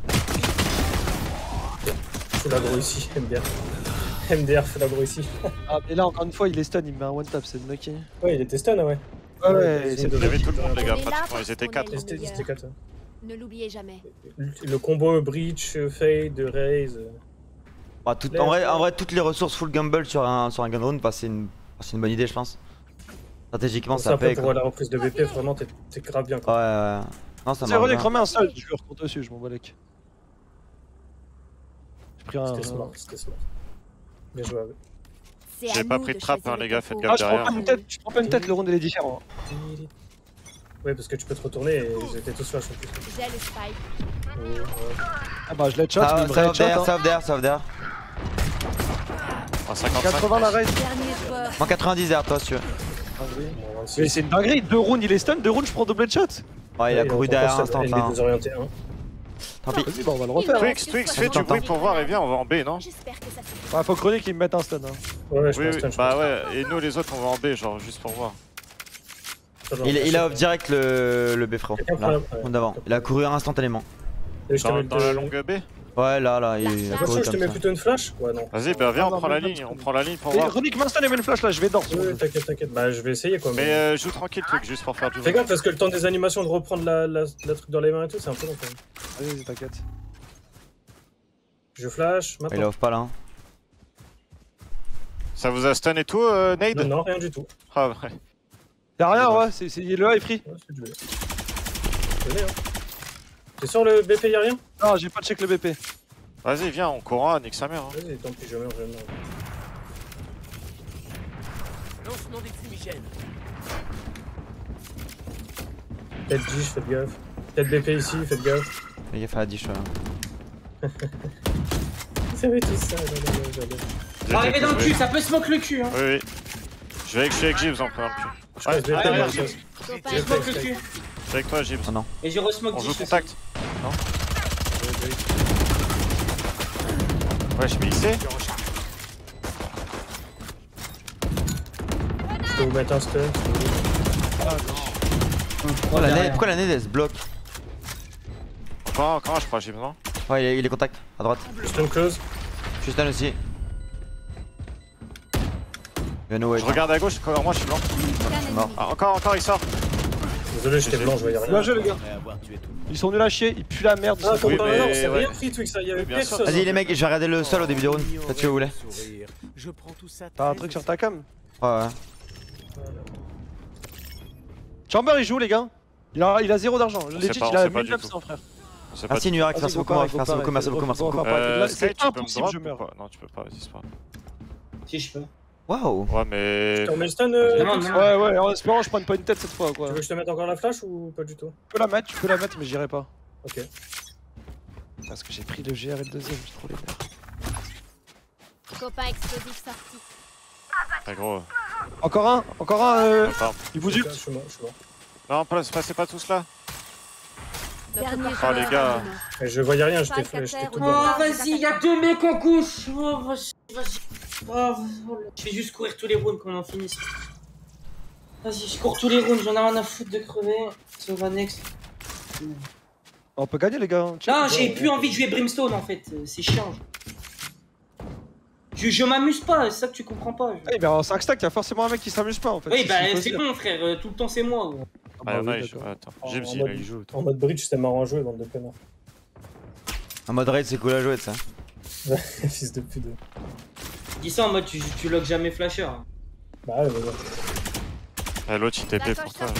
Full aggro ici, M D R. M D R, full aggro ici. Ah, mais là, encore une fois, il est stun, il me met un one tap, c'est lucky. Ouais, il était stun, ah ouais. Ouais, ouais, c'est de Il y avait tout le monde, les gars, On est là pratiquement. parce Ils étaient qu'on quatre. est Ils étaient ils étaient quatre. hein. Ne l'oubliez jamais. Le combo Breach, Fade, Raze. Bah, tout- en, vrai, en vrai, toutes les ressources full gamble sur un, sur un gun round, bah, c'est une, c'est une bonne idée, je pense. Stratégiquement, ça Ça après paye. pour Quoi. la reprise de B P, vraiment t'es t'es grave bien Ouais, quoi. ouais, ouais. Non, ça C'est marche. Renick, bien. remets un stun, je lui recompte dessus, je m'en bats les couilles. J'ai pris un. C'était smart, c'était smart. Bien joué. avec. C'est J'ai à pas nous pris de de trappe, choisir hein, le les gars, tempo. faites gaffe Ah, je prends derrière. pas une tête, je prends pas une tête, le round il est différent. Ouais, parce que tu peux te retourner et ils étaient tous flash en plus. J'ai le spike. Ouais, ouais. Ah bah, je l'ai shot, mais Ah, il me ça headshot. off d'air, Hein. ça off d'air, ça off d'air. En cinquante-cinq. quatre-vingts la raid. Dernier joueur. En quatre-vingt-dix d'air, toi, si tu veux. Bon, Mais c'est une dinguerie, deux rounds il est stun, deux rounds je prends double shot. Ouais, il a couru derrière instant. Il est Hein. désorienté. Hein. Tant pis. Vas-y, bah on va le refaire. Twix, Twix, fais du bruit pour voir et viens, on va en B, non? J'espère que ça suffit. Ouais, faut que Renick il me mette un stun. Hein. Ouais, je Oui, pense oui, stun, je bah pense ouais, et nous les autres on va en B, genre juste pour voir. stun. Il, il a off direct le, le B frérot. Quelqu'un Là, prend la- ouais. round d'avant. Il a couru instantanément. Et je te Dans, mets dans le- la longue B? Ouais, là, là, il a Attention, couru Attention, je te comme mets ça. plutôt une flash? Ouais, non. Vas-y, bah viens, Ah, on non, prend non, la non, ligne, non. on prend la ligne pour Et voir. Renick m'a stun et met une flash là, je vais d'or. Ouais, t'inquiète, t'inquiète. Bah, je vais essayer quoi. Mais euh, joue tranquille, Twix, juste pour faire du Fais bruit. gaffe parce que le temps des animations de reprendre la, la, la truc dans les mains et tout, c'est un peu long quand même. Vas-y, t'inquiète. Je flash Il a maintenant. off pas là. Hein. Ça vous a stun et tout, euh, Nade? Non, non, rien du tout. Ah ouais. Y'a rien, Dommage. ouais, c'est c'est- le A est free. Ouais, c'est joué. Venez, hein. T'es sur le B P, y'a rien? Non, j'ai pas check le B P. Vas-y, viens, on courra, nique sa mère. Hein. Vas-y, tant pis, je meurs, je meurs. Lancement des fumigènes. Peut-être Dish, faites gaffe. Peut-être B P ici, faites gaffe. Fais gaffe à la dish. Ouais. Vous savez tout ça, j'adore, j'adore. J'ai Arrivé été dans le coupé. cul, ça peut smoke le cul. Hein. Oui, oui. Je vais avec, je suis avec Gibbs en prenant le cul. Je passe B P, Ah, derrière, ouais. ça. Faut pas Je J'ai smoke fait, le j'ai cul. Je suis avec toi, Gibbs. Oh non. Et j'ai resmoke On joue dix. contact. Ouais, je mets I C. peux vous mettre un stun. Pourquoi la nez, pourquoi la nez elle se bloque? Encore, encore, je crois, j'ai besoin. Ouais, il est, il est contact, à droite. Stun close. Je suis stun aussi. Bien ouais. Je regarde à gauche, encore moi je suis blanc. Mort. Ah, encore, encore, il sort. Désolé, j'étais blanc, je voyais rien. Bien joué les gars. Ils sont nuls à chier, ils puent la merde. Ah, Oui, attends, mais non, c'est ouais. rien pris, Twix, il y avait Bien sûr. personne. Vas-y les mecs, j'ai regardé le sol au début du round. Faites ce que vous voulez. T'as un truc sur ta cam? Ouais, ouais. Chamber il joue les gars. Il a, il a zéro d'argent. Je l'ai sait dit, pas, il on a sait pas du mille neuf cents tout. frère. C'est pas Merci Nurak, Vas-y, merci go beaucoup, pareil, go merci beaucoup, pareil, merci go beaucoup, merci pareil, beaucoup. go pareil. Euh, C'est Sky, tu peux me impossible, drop je ou meurs. pas? Non, tu peux pas, vas-y, c'est pas grave. Si je peux. Waouh. Ouais, mais. Tu remets le stun, euh, Non, Twix non. Ouais, ouais, en espérant que je prenne pas une tête cette fois quoi. Tu veux que je te mette encore la flash ou pas du tout? Tu peux la mettre, tu peux la mettre, mais j'irai pas. Ok. Parce que j'ai pris le G R et le deuxième, j'ai trop les nerfs. Copain explosif sorti. Très gros. Encore un, encore un, euh. Attends. Il vous Je ult. suis mort, je suis mort. Non, passe- passez pas tous là. Dernier Oh, les gars. Mais je voyais rien, j'étais j'étais tout Oh, blanc. vas-y, y'a deux mecs en gauche. Oh, vas-y, vas-y. Oh, voilà. Je vais juste courir tous les rounds qu'on en finisse. Vas-y, je cours tous les rounds, j'en ai rien à foutre de crever. Ça va next. On peut gagner les gars. hein. Non, j'ai plus envie de jouer Brimstone en fait, euh, c'est chiant. Je, je m'amuse pas, c'est ça que tu comprends pas. Eh ben en cinq stacks, y'a forcément un mec qui s'amuse pas en fait. Oui, c'est bah ce qu'il faut c'est se dire. bon frère, euh, tout le temps c'est moi. gros. Ah Ah, bah ouais, oui, je- d'accord. attends. En- James, en il, mode- il joue. En mode bridge, c'était marrant à jouer, bande de connards. En mode raid, c'est cool à jouer ça. Fils de pute. Dis ça en mode tu, tu logs jamais flasher. hein. Bah ouais, mais bon. Ah, l'autre il T P D'accord, pour toi.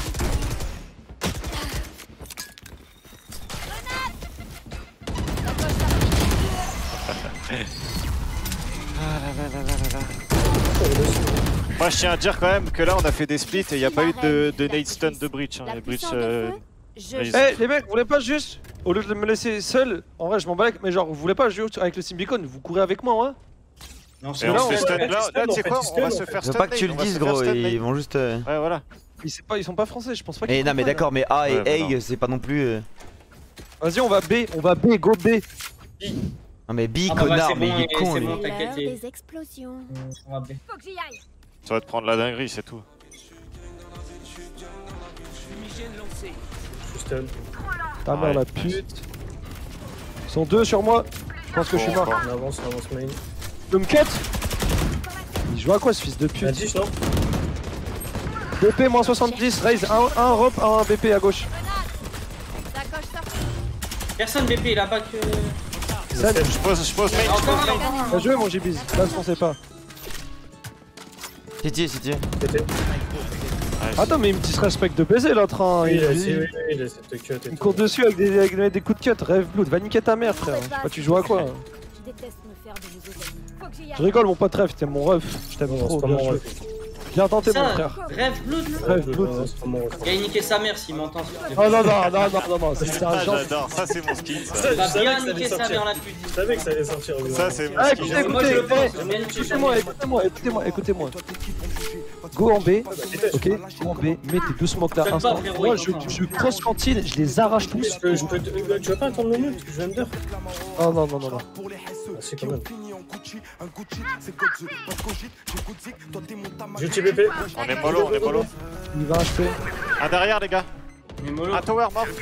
Moi je tiens à dire quand même que là on a fait des splits et il n'y a pas eu de, de nade stun de breach. Hein. La Les breach, puissance euh, de feu, je mais- Eh les mecs, vous voulez pas juste, au lieu de me laisser seul, en vrai je m'en bats avec, mais genre vous voulez pas jouer avec le Symbicon, vous courez avec moi ouais. Non, Et c'est on là, se on fait fait- stun. on fait Là, du là, stun, tu sais on fait quoi? du On stun, va on se fait faire Je veux stun. pas que tu le on va se dises faire gros, stun, ils mate. vont juste. euh, Ouais, voilà. Ils, c'est pas, ils sont pas français, je pense pas qu'ils Eh non mais comprennent. d'accord, mais A et Ouais, bah A c'est pas non plus. euh, Vas-y on va B, on va B, go B. Non mais B Ah bah, bah, connard, c'est mais bon, il est et con c'est lui. bon. l'heure t'inquiète, les- des explosions. On va bien. Faut que j'y aille. Ça va te prendre la dinguerie, c'est tout. Fumigène lancé. Je suis stun. Ta mère Ouais. la pute. Ils sont deux sur moi. Je pense que je suis Bon, mort. On avance, on avance main. Le me cut. Il joue à quoi ce fils de Un pute? dix, non? B P moins soixante-dix, raise un, un rope, un B P à gauche. Sacoche sortie. Personne B P, il a pas que. Seb, Je pose, je pose main, je Encore pose un, main. encore un. bien joué mon J-Biz, là je pensais pas. City, City. T T. Ouais, Attends mais il me disrespecte de baiser l'autre hein. Oui, il, il a il- essayé, oui, oui, il a essayé de te cut et il me tout. court dessus avec des, avec des coups de cut, rêve blood, va niquer ta mère frère. Je sais pas tu joues à quoi. hein. Je déteste me faire de nouveaux amis. Faut que j'y aille. Je rigole mon pote rêve, t'es mon ref, je t'aime Non, trop, c'est pas bien mon joué. ref. Bien tenté mon Ça, frère. rêve blood là. Rêve Non, blood. non, c'est pas mon ref. Il a niqué sa mère s'il m'entend. Oh non non non non non non, c'est c'est un Ah, genre. j'adore, ça c'est mon skin. Ça, Ça, Il va je savais bien que ça allait niquer sa sortir. mère la pute. Je savais que ça allait sortir. oui, ça oui. c'est mon Ah, skin. écoutez, Moi, je le écoutez, pense, eh, j'aime bien niquer sa écoutez-moi, mère. écoutez-moi, écoutez-moi, écoutez-moi. Go en B, ok, go en B, mets tes deux smokes là Faites pas, instant. frérot, Moi il je, faut pas. je cross cantine, je les arrache tous. Je peux, je peux, te- tu veux pas attendre le mute? Je viens de dire. Non non non non non. Ah, c'est quand même. J'ai T B P. On est mollo, on est mollo. Il va H P. Un derrière les gars. Mais mollo. Un tower mort.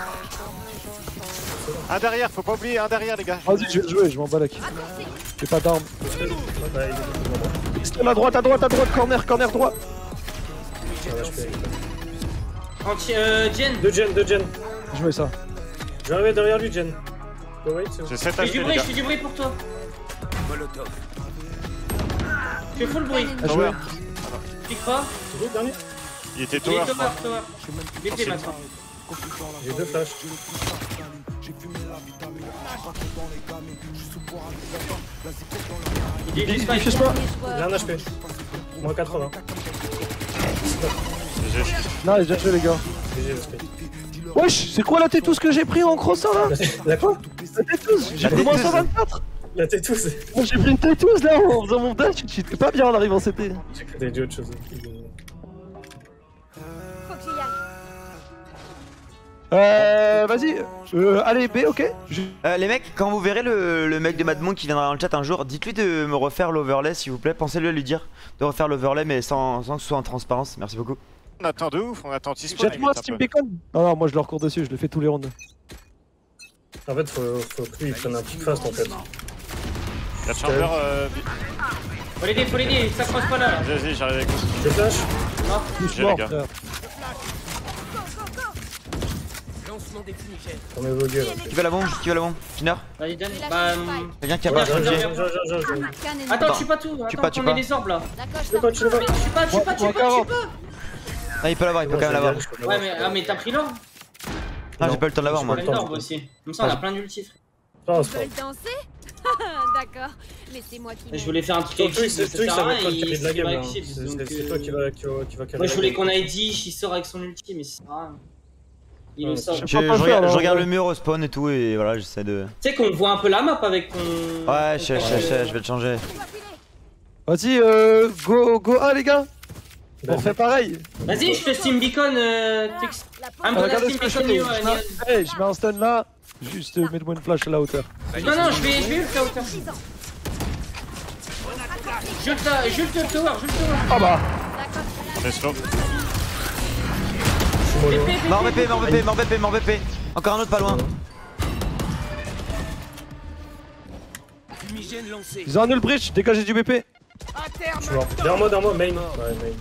Un derrière, faut pas oublier, un derrière les gars. Vas-y, je vais le jouer, je m'en bats la quille. J'ai pas d'armes. Bah, il est Stun à droite, à droite, à droite, corner, corner droit. Ah, H P. Anti. Euh, Jen. Deux gen, deux gen. Jouez ça. Je vais arriver derrière lui, gen. Go wait, c'est où? J'ai sept Je fais du H P les bruit, je gars. fais du bruit pour toi. Molotov. Je fais full bruit. À jouer. Pique pas. C'est où le dernier? Il était Il est tower, je tower, crois. tower. B P maintenant. J'ai deux flashs. Il est Il, il juste pas. fuse pas. J'ai un H P. Moins quatre-vingts. G G. Non, j'ai joué les gars. G G, H P. Wesh, c'est quoi la tétousse que j'ai pris en crossant là? La quoi? La tétousse, j'ai pris moins cent vingt-quatre. La tétousse. Moi j'ai pris une tétousse là en faisant mon dash, j'étais pas bien en arrivant C T. J'ai cru que t'avais dit autre chose. Faut que j'y aille. Euh, vas-y. Euh, allez, B, ok. Je- Euh, les mecs, quand vous verrez le, le mec de Madmon qui viendra dans le chat un jour, dites-lui de me refaire l'overlay s'il vous plaît. Pensez-lui à lui dire de refaire l'overlay mais sans, sans que ce soit en transparence. Merci beaucoup. On attend de ouf, on attend T-Spawn. Jette-moi Steam Bacon. Non, non, moi je leur cours dessus, je le fais tous les rounds. En fait, faut, faut que lui il prenne un pick fast en fait. Y'a Chamber. Euh... Faut l'aider, faut l'aider, ça croise pas là. Vas-y, j'arrive avec vous. Je flash. Tous J'ai morts, les gars. frère. Lancement des fumigènes. On met vos gueules. Qui va la bombe? Qui va la bombe? Finner? Vas-y, donne. Bah. hum, Quelqu'un qui a Ouais, pas je changé? reviens. Attends, attends, attends. Attends, Attends. tue pas tout. Tue Attends, pas, tue qu'on pas. ait les orbes là. D'accord, je Tu pas, tu le vois. Mais tue pas, tue pas, tue pas, tue pas. Ah, il peut l'avoir, il peut quand même l'avoir. Ouais, mais, ah, mais t'as pris l'orbe? Ah, j'ai pas eu le temps de l'avoir moi. T'as une orbe aussi. Comme ça, on a plein d'ulti, frère. Non, Ils c'est pas. veulent danser? D'accord, laissez-moi qui Je voulais faire un truc Toi, avec Twix, Shield, c'est ça Twix, sert ça à va rien, être toi qui il fait de la il game va là. avec Shield, C'est donc, c'est- c'est euh, toi qui va qui va qui va caler. Moi je la voulais game. qu'on aille Dish, il sort avec son ulti, mais ça sert à rien. Il Ouais, le sort. Je, Tu je pas le regarde, faire, je là, regarde ouais. le mur au spawn et tout et voilà, j'essaie de... sais qu'on voit un peu la map avec ton. Ouais, je sais, je sais, je sais, je vais le changer. Vas-y, euh, go, go A, les gars. On refait pareil. Vas-y, je te steam beacon, euh, Twix. I'm Ah, gonna regardez steam ce que je beacon fais. you, Je uh, mets- Hey, je mets un stun là. Juste euh, mets-moi une flash à la hauteur. Non, non, je vais, je vais ult la hauteur. Jute la, jute le tower, jute le tower. Ah bah. On est slow. B P, B P, Mort B P, mort B P, mort B P, mort B P. Encore un autre pas loin. Fumigène lancé. Ils ont un null bridge, dégagez du B P. Je suis mort. Derrière moi, derrière moi, main. Ouais, main.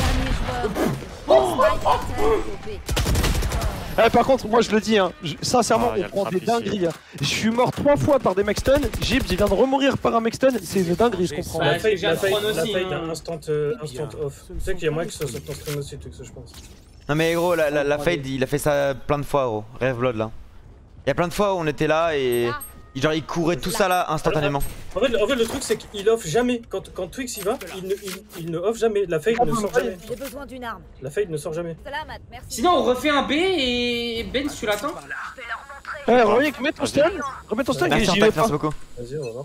Eh, par contre, moi je le dis, hein, je- sincèrement, Ah, y a on le prend trap des ici. dingueries. Hein. Je suis mort trois fois par des mecs stun. Gibbs, il vient de remourir par un mec stun. C'est une dinguerie, je comprends. Ouais, La c'est fade, déjà la le fade, trône la aussi, fade hein. d'un instant, euh, instant off. Tu sais qu'il y a moyen que ça soit ton stream aussi, tout que ça, je pense. Non mais gros, la, la, la Fade, il a fait ça plein de fois gros. Rêve Blood là. Il y a plein de fois où on était là et... Genre il courait tout ça là instantanément. En fait, le- en fait, le truc, c'est qu'il off jamais. Quand, quand Twix y va, il ne, il, il ne off jamais. La fade ne sort jamais. J'ai besoin d'une arme. La fade ne sort jamais. Salamat, merci. Sinon, on refait un B et Ben, si tu l'attends. Eh, Ronik, remets ton stun. Remets ton stun et Merci en j'y vais tac, pas. merci beaucoup. Vas-y, on va voir.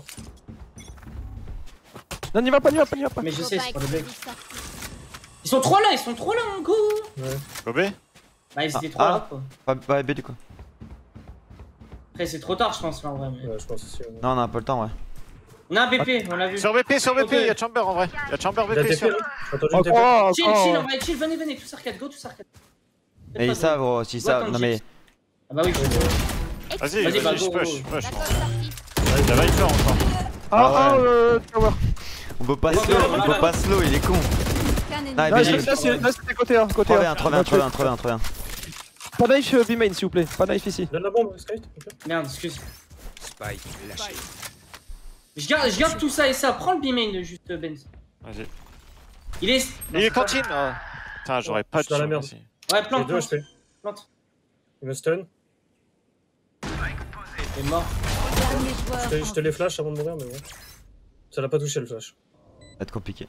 Non, n'y va pas, n'y va pas, n'y va pas. Mais je Faut sais, pas c'est pas le exploser bec. ça. Ils sont trop là, ils sont trop là, mon go. Go B. Bah, ils étaient Ah, trop ah. là, quoi. Pas, pas B du coup. Après, c'est trop tard, je pense, là, en vrai. Mais... Ouais, je pense aussi. ouais. Non, on a pas le temps ouais. On a un B P, on l'a vu. Sur B P, sur B Ok. P, y'a Chamber en vrai. Y'a Chamber Il a B P T P sur. là. J'ai entendu une T P. Encore, Chill, chill, on encore. va chill, venez, venez, tous arcade, go, tous arcade. Et ils savent gros, s'ils savent. Non mais... Ah bah oui, Vas-y, Vas-y, bah, vas-y, je go, push, go. push. D'accord, sorti. Y'a Viper encore. Ah, Ah ah, ouais. euh, tower. On peut pas Ouais, slow, ouais, on ouais. peut pas slow, il est con. Scan ennemi. Ah, Là, B, c'est- B. là, c'est- là, c'était côté un, côté trois v un, un. trois v un, trois v un, trois v un, trois v un. Pas knife euh, B-main, s'il vous plaît. Pas knife ici. Donne la bombe, Skype. ok. Merde, excuse. Spike lâché. Je garde, je garde tout ça et ça, prends le B-main juste, Ben. Vas-y. Il est. Il est cantine. Ah. Putain, j'aurais pas Je suis dans la de merde. ici. Ouais, J'ai plante, deux plante, H P. plante. Il me stun. Il est mort. Dernier Je joueur. te, je te les flash avant de mourir, mais bon. Ça l'a pas touché le flash. Ça va être compliqué.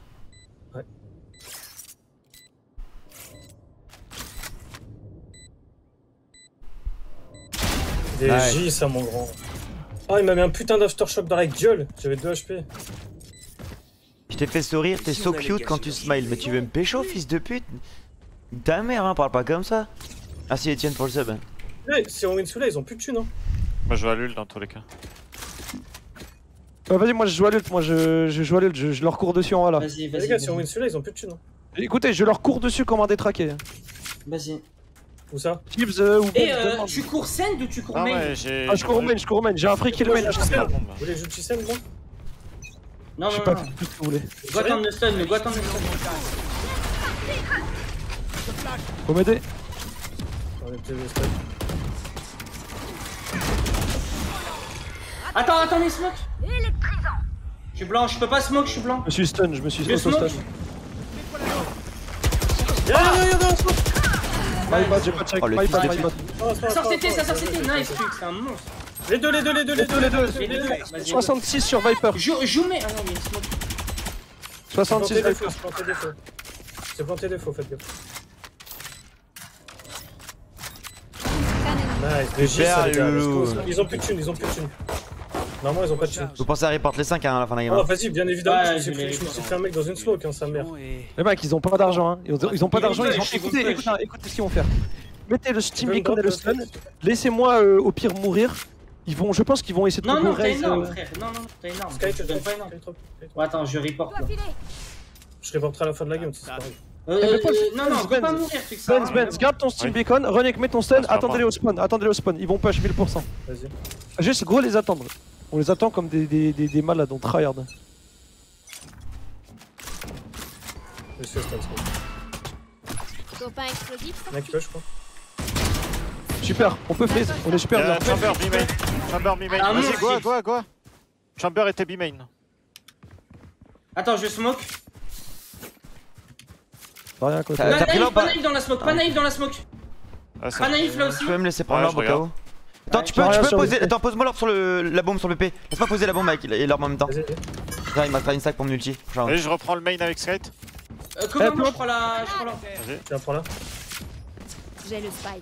Des Ouais. J, ça, mon grand. Ah, il m'a mis un putain d'aftershock dans la gueule. J'avais deux H P. Je t'ai fait sourire, t'es so cute quand tu smiles, mais tu veux me pécho fils de pute? Ta mère hein, parle pas comme ça. Merci Etienne pour le sub. hein. Ouais, si on win celui-là, ils ont plus de thunes, hein. Moi je joue à l'ul dans tous les cas. Ouais, vas-y, moi je joue à l'ult. Moi je, je joue à l'ult. Je, je leur cours dessus en haut là. Vas-y, Les vas-y. gars, si on vas-y. win celui-là, ils ont plus de thunes, hein. Écoutez, je leur cours dessus comme un détraqué. Vas-y. Où ça? Gibbs euh, ou Et Ben, euh, demande. tu cours send ou tu cours Ah main? ouais, j'ai. Ah, je cours main, je cours main. J'ai un free kill main. là, je sais pas. Vous voulez jouer Chisem, moi? Non, J'ai non, pas non. fait tout ce que vous voulez. Gotham de stun, le Gotham de stun. Faut m'aider. On est plus stun. Attends, attends, les smoke. Je suis blanc, je peux pas smoke, je suis blanc. Je me suis stun, je me suis Je auto-stun. smoke. Y'a y'a y'a y'a My bad, j'ai pas check. Oh, le My fils bad, de my pute. bad. Ça sort C T, ça sort C T, nice, Twix, c'est un monstre. Les deux, les deux, les deux, les deux, les deux, Les deux, vas-y. soixante-six sur Viper. Joue, joue, mais. Ah non, mais il smoke. soixante-six Planter des Viper. faux, c'est planter des faux. C'est planter des faux, faites gaffe. Scan ennemi. Nice, les J, Super, ça les gars, les let's go. loulous. Ils ont plus de thunes, ils ont plus de thunes. Normalement, ils ont pas de thunes. Vous pensez à report les cinq hein, à la fin de la game. Oh, hein. vas-y, bien évidemment, Ouais, je me suis je pris- l'ai je me suis recordé. fait un mec dans une smoke, hein, sa mère. Les mecs, ils ont pas d'argent, hein. Ils ont, ils ont pas Ils d'argent, vont ils ont. push, ils vont Écoutez, push. écoutez, écoutez ce qu'ils vont faire. mettez le Steam peux me Beacon et drop le le stun. Skype Laissez-moi euh, au pire mourir. Ils vont, je pense qu'ils vont essayer de Non, non, combo t'as raise, énorme, euh, frère. Non, non, t'as énorme. Sky, Je te te donne drop. pas énorme. Sky, drop. Sky, drop. Bon, attends, je reporte. Dois là. filer. Je reporterai à la fin de la game, c'est pareil. Euh, Eh, mais Paul, euh, non, non, on peut Benz, pas mourir, truc ça. Benz, Benz, garde ton Steam Oui. Beacon, Renek, mets ton stun, Ah, c'est pas attendez-les au spawn, attendez-les au spawn, ils vont push mille pour cent. Vas-y. Juste gros les attendre. On les attend comme des, des, des, des malades, on tryhard. Je suis au stun, c'est bon. Copain explosif. Mec, tu peux, je crois. Super, on peut freeze, on est super Euh, bien. Chamber B-main. Chamber B-main. Ah, Vas-y, non, go, si. go, go. Chamber était B-main. Attends, je smoke. Pas rien à côté. Euh, Pas t'as pris naïf, l'or, pas pas naïf dans la smoke, pas naïf dans la smoke. Ah, ça- Pas naïf là aussi. Tu peux me laisser prendre Ouais, l'orbe au je cas regarde. où. Attends, tu peux, J'ai tu rien peux sur le poser. P. Attends, pose-moi l'orbe sur le, la bombe sur le P. Laisse-moi poser la bombe avec et l'orbe en même temps. Vas-y, vas-y. Là, il m'a fait une stack pour mon ulti. Genre. Vas-y, je reprends le main avec Skate. Euh, comment Eh, moi je prends la. Je prends la. Vas-y. Tiens, prends là. J'ai le spike.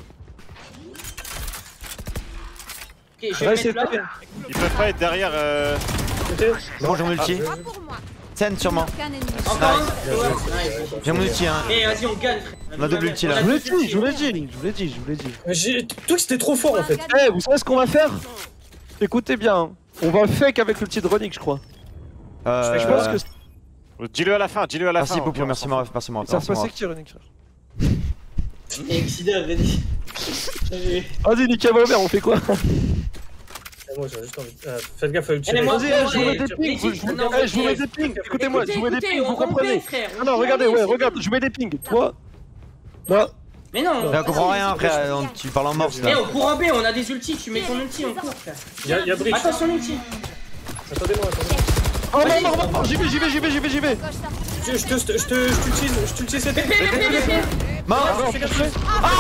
Ok, je vais Reste mettre là. épais. Ils peuvent pas être derrière. Euh... Côté. Bon, j'ai mon ulti. Pas pour moi. Scène sûrement. Aucun ennemi. Encore un. Bien joué, Ouais, c'est nice. bien. J'ai mon ulti, hein. Eh, vas-y, on gagne, frère. On a double ulti, là. On a Je vous l'ai double dit, ulti. je vous l'ai dit, je vous l'ai dit, je vous l'ai dit. Mais j'ai. Toi, c'était trop fort en fait. Eh, vous savez ce qu'on va faire? Écoutez bien, hein. On va fake avec le petit Ronick, je crois. Euh. Je pense que Dis-le à la fin, dis-le à la fin. Merci au beaucoup, pire, merci on s'en Marv, merci Marv. ça va merci, se passer Marv. qui Ronick, frère? Et Xida avait dit. Vas-y, niquez ma mère, on fait quoi? Et moi, j'ai juste envie. Ah, faites gaffe à le Allez, moi, Vas-y, moi, eh, je vous mets eh, des pings, Lexi, vous- je vous- non, eh, je vous eh, mets des pings, écoutez-moi, je vous mets des écoutez, pings, vous on comprenait, comprenez? frère. Non, non, regardez, ouais, regarde, je mets des pings. Toi, là, Mais non, Mais on comprend rien, frère. on- Tu parles en morse Eh, là. au courant B, on a des ultis, tu mets ton ulti, on court, frère. Y'a y a Bridge. Attends, son ulti. Attendez-moi, attendez. oh non, non, non, non, j'y vais, j'y vais, j'y vais, j'y vais, j'y vais. Gauche sortie. Je je te je te je te je t'utilise, je t'utilise cette B P, B P, B P. Mort. Alors, fais gaffe. Ah,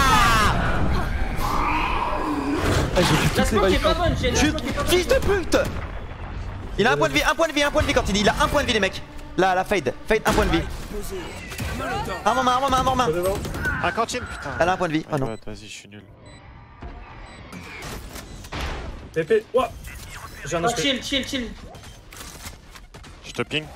j'ai vu La toutes les smoke est pas vibes. bonne, j'ai la Chut, smoke est pas bonne. fils de pute. Il a un point de vie, un point de vie, un point de vie quand il dit. Il a un point de vie, les mecs. Là, la fade. Fade, un point de vie. Un moment, un moment, un moment. devant. Un cantine, putain. Elle a un point de vie. Oh non. Ouais, Vas-y, je suis nul. P P. Ouah. J'ai un Oh, H P. chill, chill, chill. Je te ping.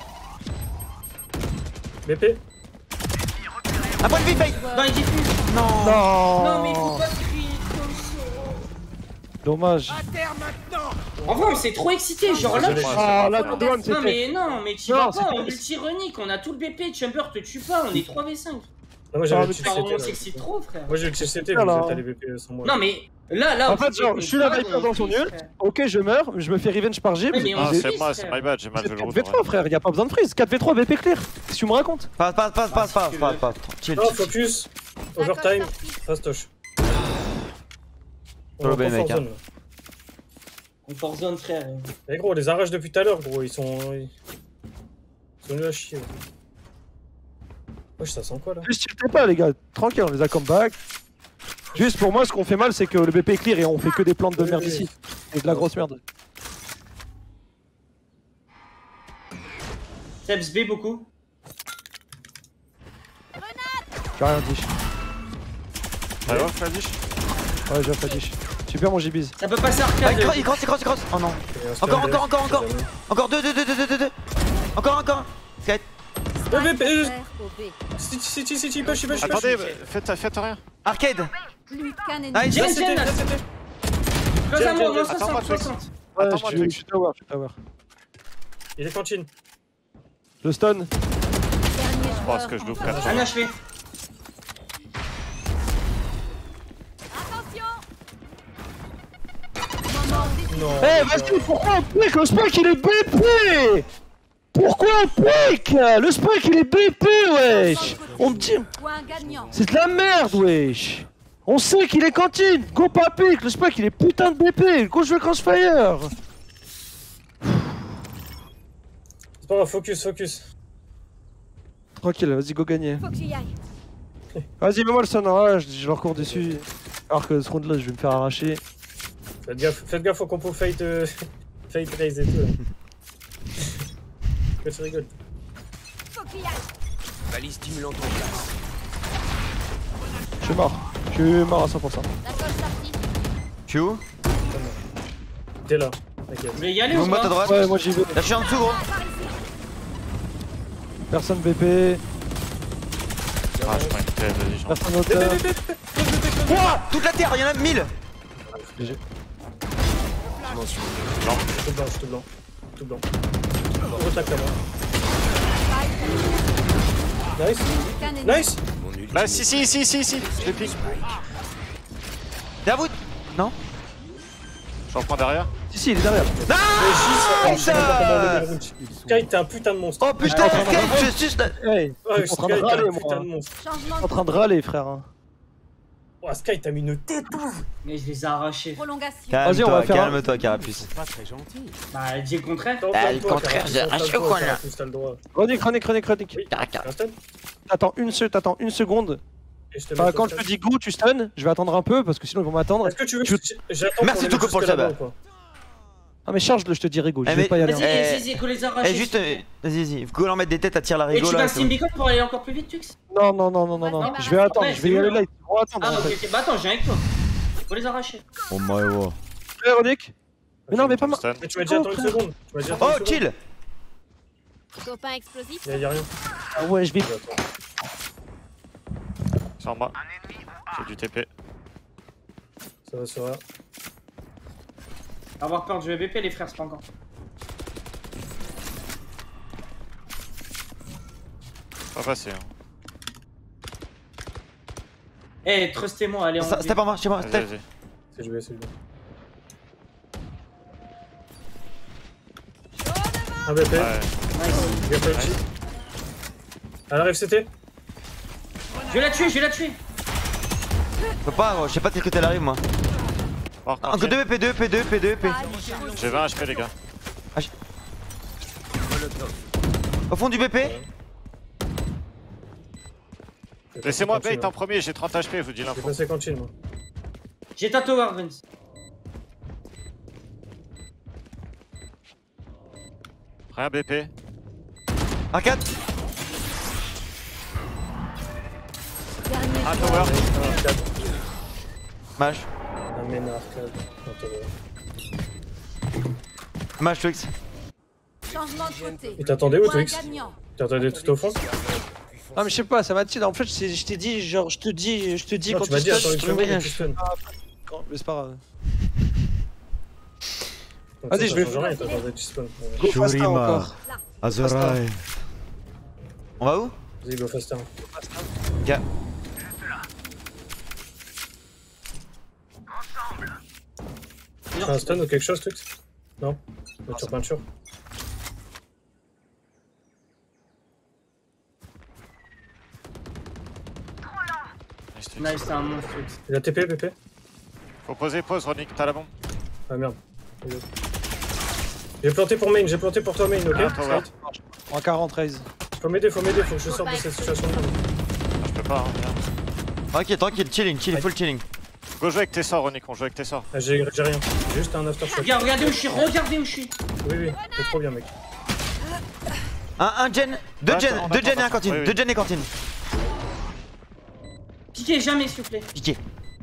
B P. Un point de vie, fade. Dans les diffus. Non. Non, mais il faut Non, pas crier comme ça. dommage. En vrai, on s'est trop excité, genre là. Désolé. Ah, la douane, Non, c'était. mais non, mais tu Non, vas pas, c'était- on ulti runique, on a tout le B P, Chamber te tue pas, on est trois v cinq. Non, moi Ah, j'avais mais le tu- Genre, on C C T. s'excite trop, frère. Moi j'ai le C C T, Ah, vous là. êtes allé B P sans moi. Non, mais là, là. En on fait, fait genre, des je suis la blagues, Viper on dans son fixe, ult. frère. Ok, je meurs, je me fais revenge par G. Ouais, mais on Ah, s'est c'est dit, moi, frère. c'est my bad, j'ai mal C'est joué le quatre route. v trois, frère, y'a pas besoin de freeze. quatre v trois, B P clear. Qu'est-ce que tu me racontes? Passe, passe, passe, passe, passe, passe, passe. Chill. Non, focus. Overtime. Fastoche. On Solo va B, pas mec, fort hein. zone, là. On force zone, frère. Mais gros, on les arrache depuis tout à l'heure, gros. Ils sont. Ils sont nuls à chier. là. Wesh, ça sent quoi là? Juste tiltez pas, les gars. Tranquille, on les a comeback. Juste pour moi, ce qu'on fait mal, c'est que le B P est clear et on fait que des plantes de Oui, merde oui. ici. Et de la grosse merde. Sebs B beaucoup. J'ai rien dit. Ça va, Fladish? Ouais, j'ai pas dit. Super mon J-Biz. Ça peut passer Ah, il arcade. crosse, il crosse, il crosse, il crosse. Oh non. Et on se Encore, fait encore, un encore, encore. dash. Encore deux, deux, deux, deux, deux, deux, deux. Encore, encore. Skate. Oh, B P, euh, Frère au B. City, City, City, push, push, push. Attendez, faites, faites rien. Arcade. Plus qu'un ennemi. Nice. Jen, Là, c'était, Jen, là, là. c'était. Close à moi, moi Attends, moi, soixante, Twix. soixante. Ouais, Attends, je moi, suis- Twix. je suis tower, je suis tower. Il est cantine. Le stun. Dernier Je pense joueur que je l'ouvre en quatre face. fois. Un H P. Attention. Moment décisif. Non. Eh, vas-y, pourquoi on pique? Le spike il est B P! Pourquoi on pique? Le spike il est B P, wesh! On me dit. Point gagnant. C'est de la merde, wesh! On sait qu'il est cantine! Go pas pique! Le spike il est putain de B P! Go jouer Crossfire! C'est pas grave, focus, focus. Tranquille, vas-y, go gagner. Faut que j'y aille. Vas-y, mets-moi le stun, hein, je, je leur cours dessus. Alors que ce round là, je vais me faire arracher. Faites gaffe, faites gaffe au compo fate, euh, fate raise et tout. là. Pourquoi tu rigoles? Faut que j'y aille. Balise stimulante en place. Je suis mort. Je suis mort à cent pour cent. La coche sortie. Tu es où? T'es là, t'inquiète. Vous voulez y aller Vous ou me à pas? droite. Ouais, moi j'y vais. Là, je suis en dessous, gros. Par ici. Personne B P, Ah, je prends une tête, vas-y, j'en personne hauteur. Ouah, toute la terre, y'en a mille. Je m'en suis. Blanc. Tout blanc, tout blanc. Tout blanc. Retac là-bas. Nice. Nice. Bah si si si si si. Je l'ai pique. Derrière vous. Non. Je reprends derrière. Si, si, il est derrière. Je sais pas comment lever le route. Sky, t'es un putain de monstre. Oh putain, Sky, je suis là. Hey, Ouais, je suis en train Sky, de t'es râler, un putain moi. de monstre. Je suis en train de râler, frère. hein. Oh, Sky, t'as mis une tête. Mais je les ai arrachés. Prolongation. Vas-y, on va Calme-toi, faire un- calme-toi, Carapuce. Pas très gentil. Bah, dis le contraire. Ah, le contraire, j'ai arraché au coin, là. T'as le droit. Chronique, chronique, chronique, chronique. Oui, Caraca. un stun. T'attends une, se- t'attends une seconde. Et je te Enfin, mets quand ton je te stun. dis go, tu stun. Je vais attendre un peu parce que sinon ils vont m'attendre. Est-ce que tu veux Je- que je- j'attends Merci qu'on les Touko mette pour le jusque sub. là-bas ou quoi? Ah, mais charge-le, je te dirai go. Je Eh, vais mais- pas y aller. Vas-y, hein. Eh, vas-y, go les arracher. Eh, juste, euh, vas-y, vas-y. Go leur mettre des têtes à tirer la Et tu rigole. vas Steam Beacon pour aller encore plus vite, Tux? Non, non, non, non, non, non. Ouais, Je vais attendre, ouais, je vais c'est y aller bon. là. Ils vont attendre. Ah, en ok, fait. ok. Bah, attends, j'ai avec toi. Faut les arracher. Oh my god. Eh, Chronique. Mais non, mais pas moi. Stun. Mais tu m'as dit attends une frère. seconde. Tu m'as dit attends Oh, une seconde. chill. Copain explosif. Y'a y'a rien. Ah ouais, je vais. Attends. C'est en bas. J'ai du T P. Ça va, ça va. Avoir peur du B P, les frères, c'est pas encore. Pas passé. Hein. Eh, trustez-moi, allez, on Ça- Step en moi, chez moi, Vas-y, step. vas-y. C'est joué, c'est joué. Un B P. Ouais. Nice. Gaffe le cheat. Elle arrive C T. Je vais la tuer, je vais la tuer. Je peux pas, gros, je sais pas de quel côté elle arrive, moi. Par Encore contre, deux P deux, P deux, P deux, P. j'ai vingt H P les gars. Au fond du B P. Laissez-moi Continue, bait en premier, j'ai trente H P, je vous dis J'ai l'info. passé cantine moi. J'ai ta tower, Vince. Rien B P. Arcade. Dernier Un joueur. tower. Un arcade. Mage. Un main arcade. Attends, Mage Twix. Changement de côté. il t'attendait où Point Twix? gagnant. T'attendais tout au fond? Ah, mais je sais pas, ça m'a dit. En fait, c'est- je t'ai dit, genre, je te dis, je te dis Non, quand tu m'as dit stun, attends une je te seconde mets- et tu stun. Quand- Mais c'est pas grave. Donc Vas-y, ça, je vais- ça change rien, t'attendais tu spawn. Ouais. Go faster encore. Azurai. On va où? Vas-y, go faster. Ok. T'as un stun ou quelque chose, Twix? Non? Voiture peinture. Nice, Twix. Nice, t'es un monstre, Tux. Il a T P, P P? Faut poser, pose, Ronick, t'as la bombe. Ah merde. J'ai planté pour main, j'ai planté pour toi main, ok? Ah, tower. Scout. En quarante, treize. Faut m'aider, faut m'aider, faut que je sorte de cette situation. Ah, je peux pas, hein, merde. Tranquille, tranquille, chilling, chilling, full chilling. Go jouer avec tes sorts, Ronick, on joue avec tes sorts. Ah, j'ai j'ai rien, j'ai juste un aftershock. Regarde, regardez où je suis, regardez où je suis. Oui, oui, t'es trop bien, mec. Un, un gen, deux Attends, gen, attends, deux gen et un attends, cantine, oui, oui. deux gen et cantine. Piquez jamais, s'il vous plaît. Piqué.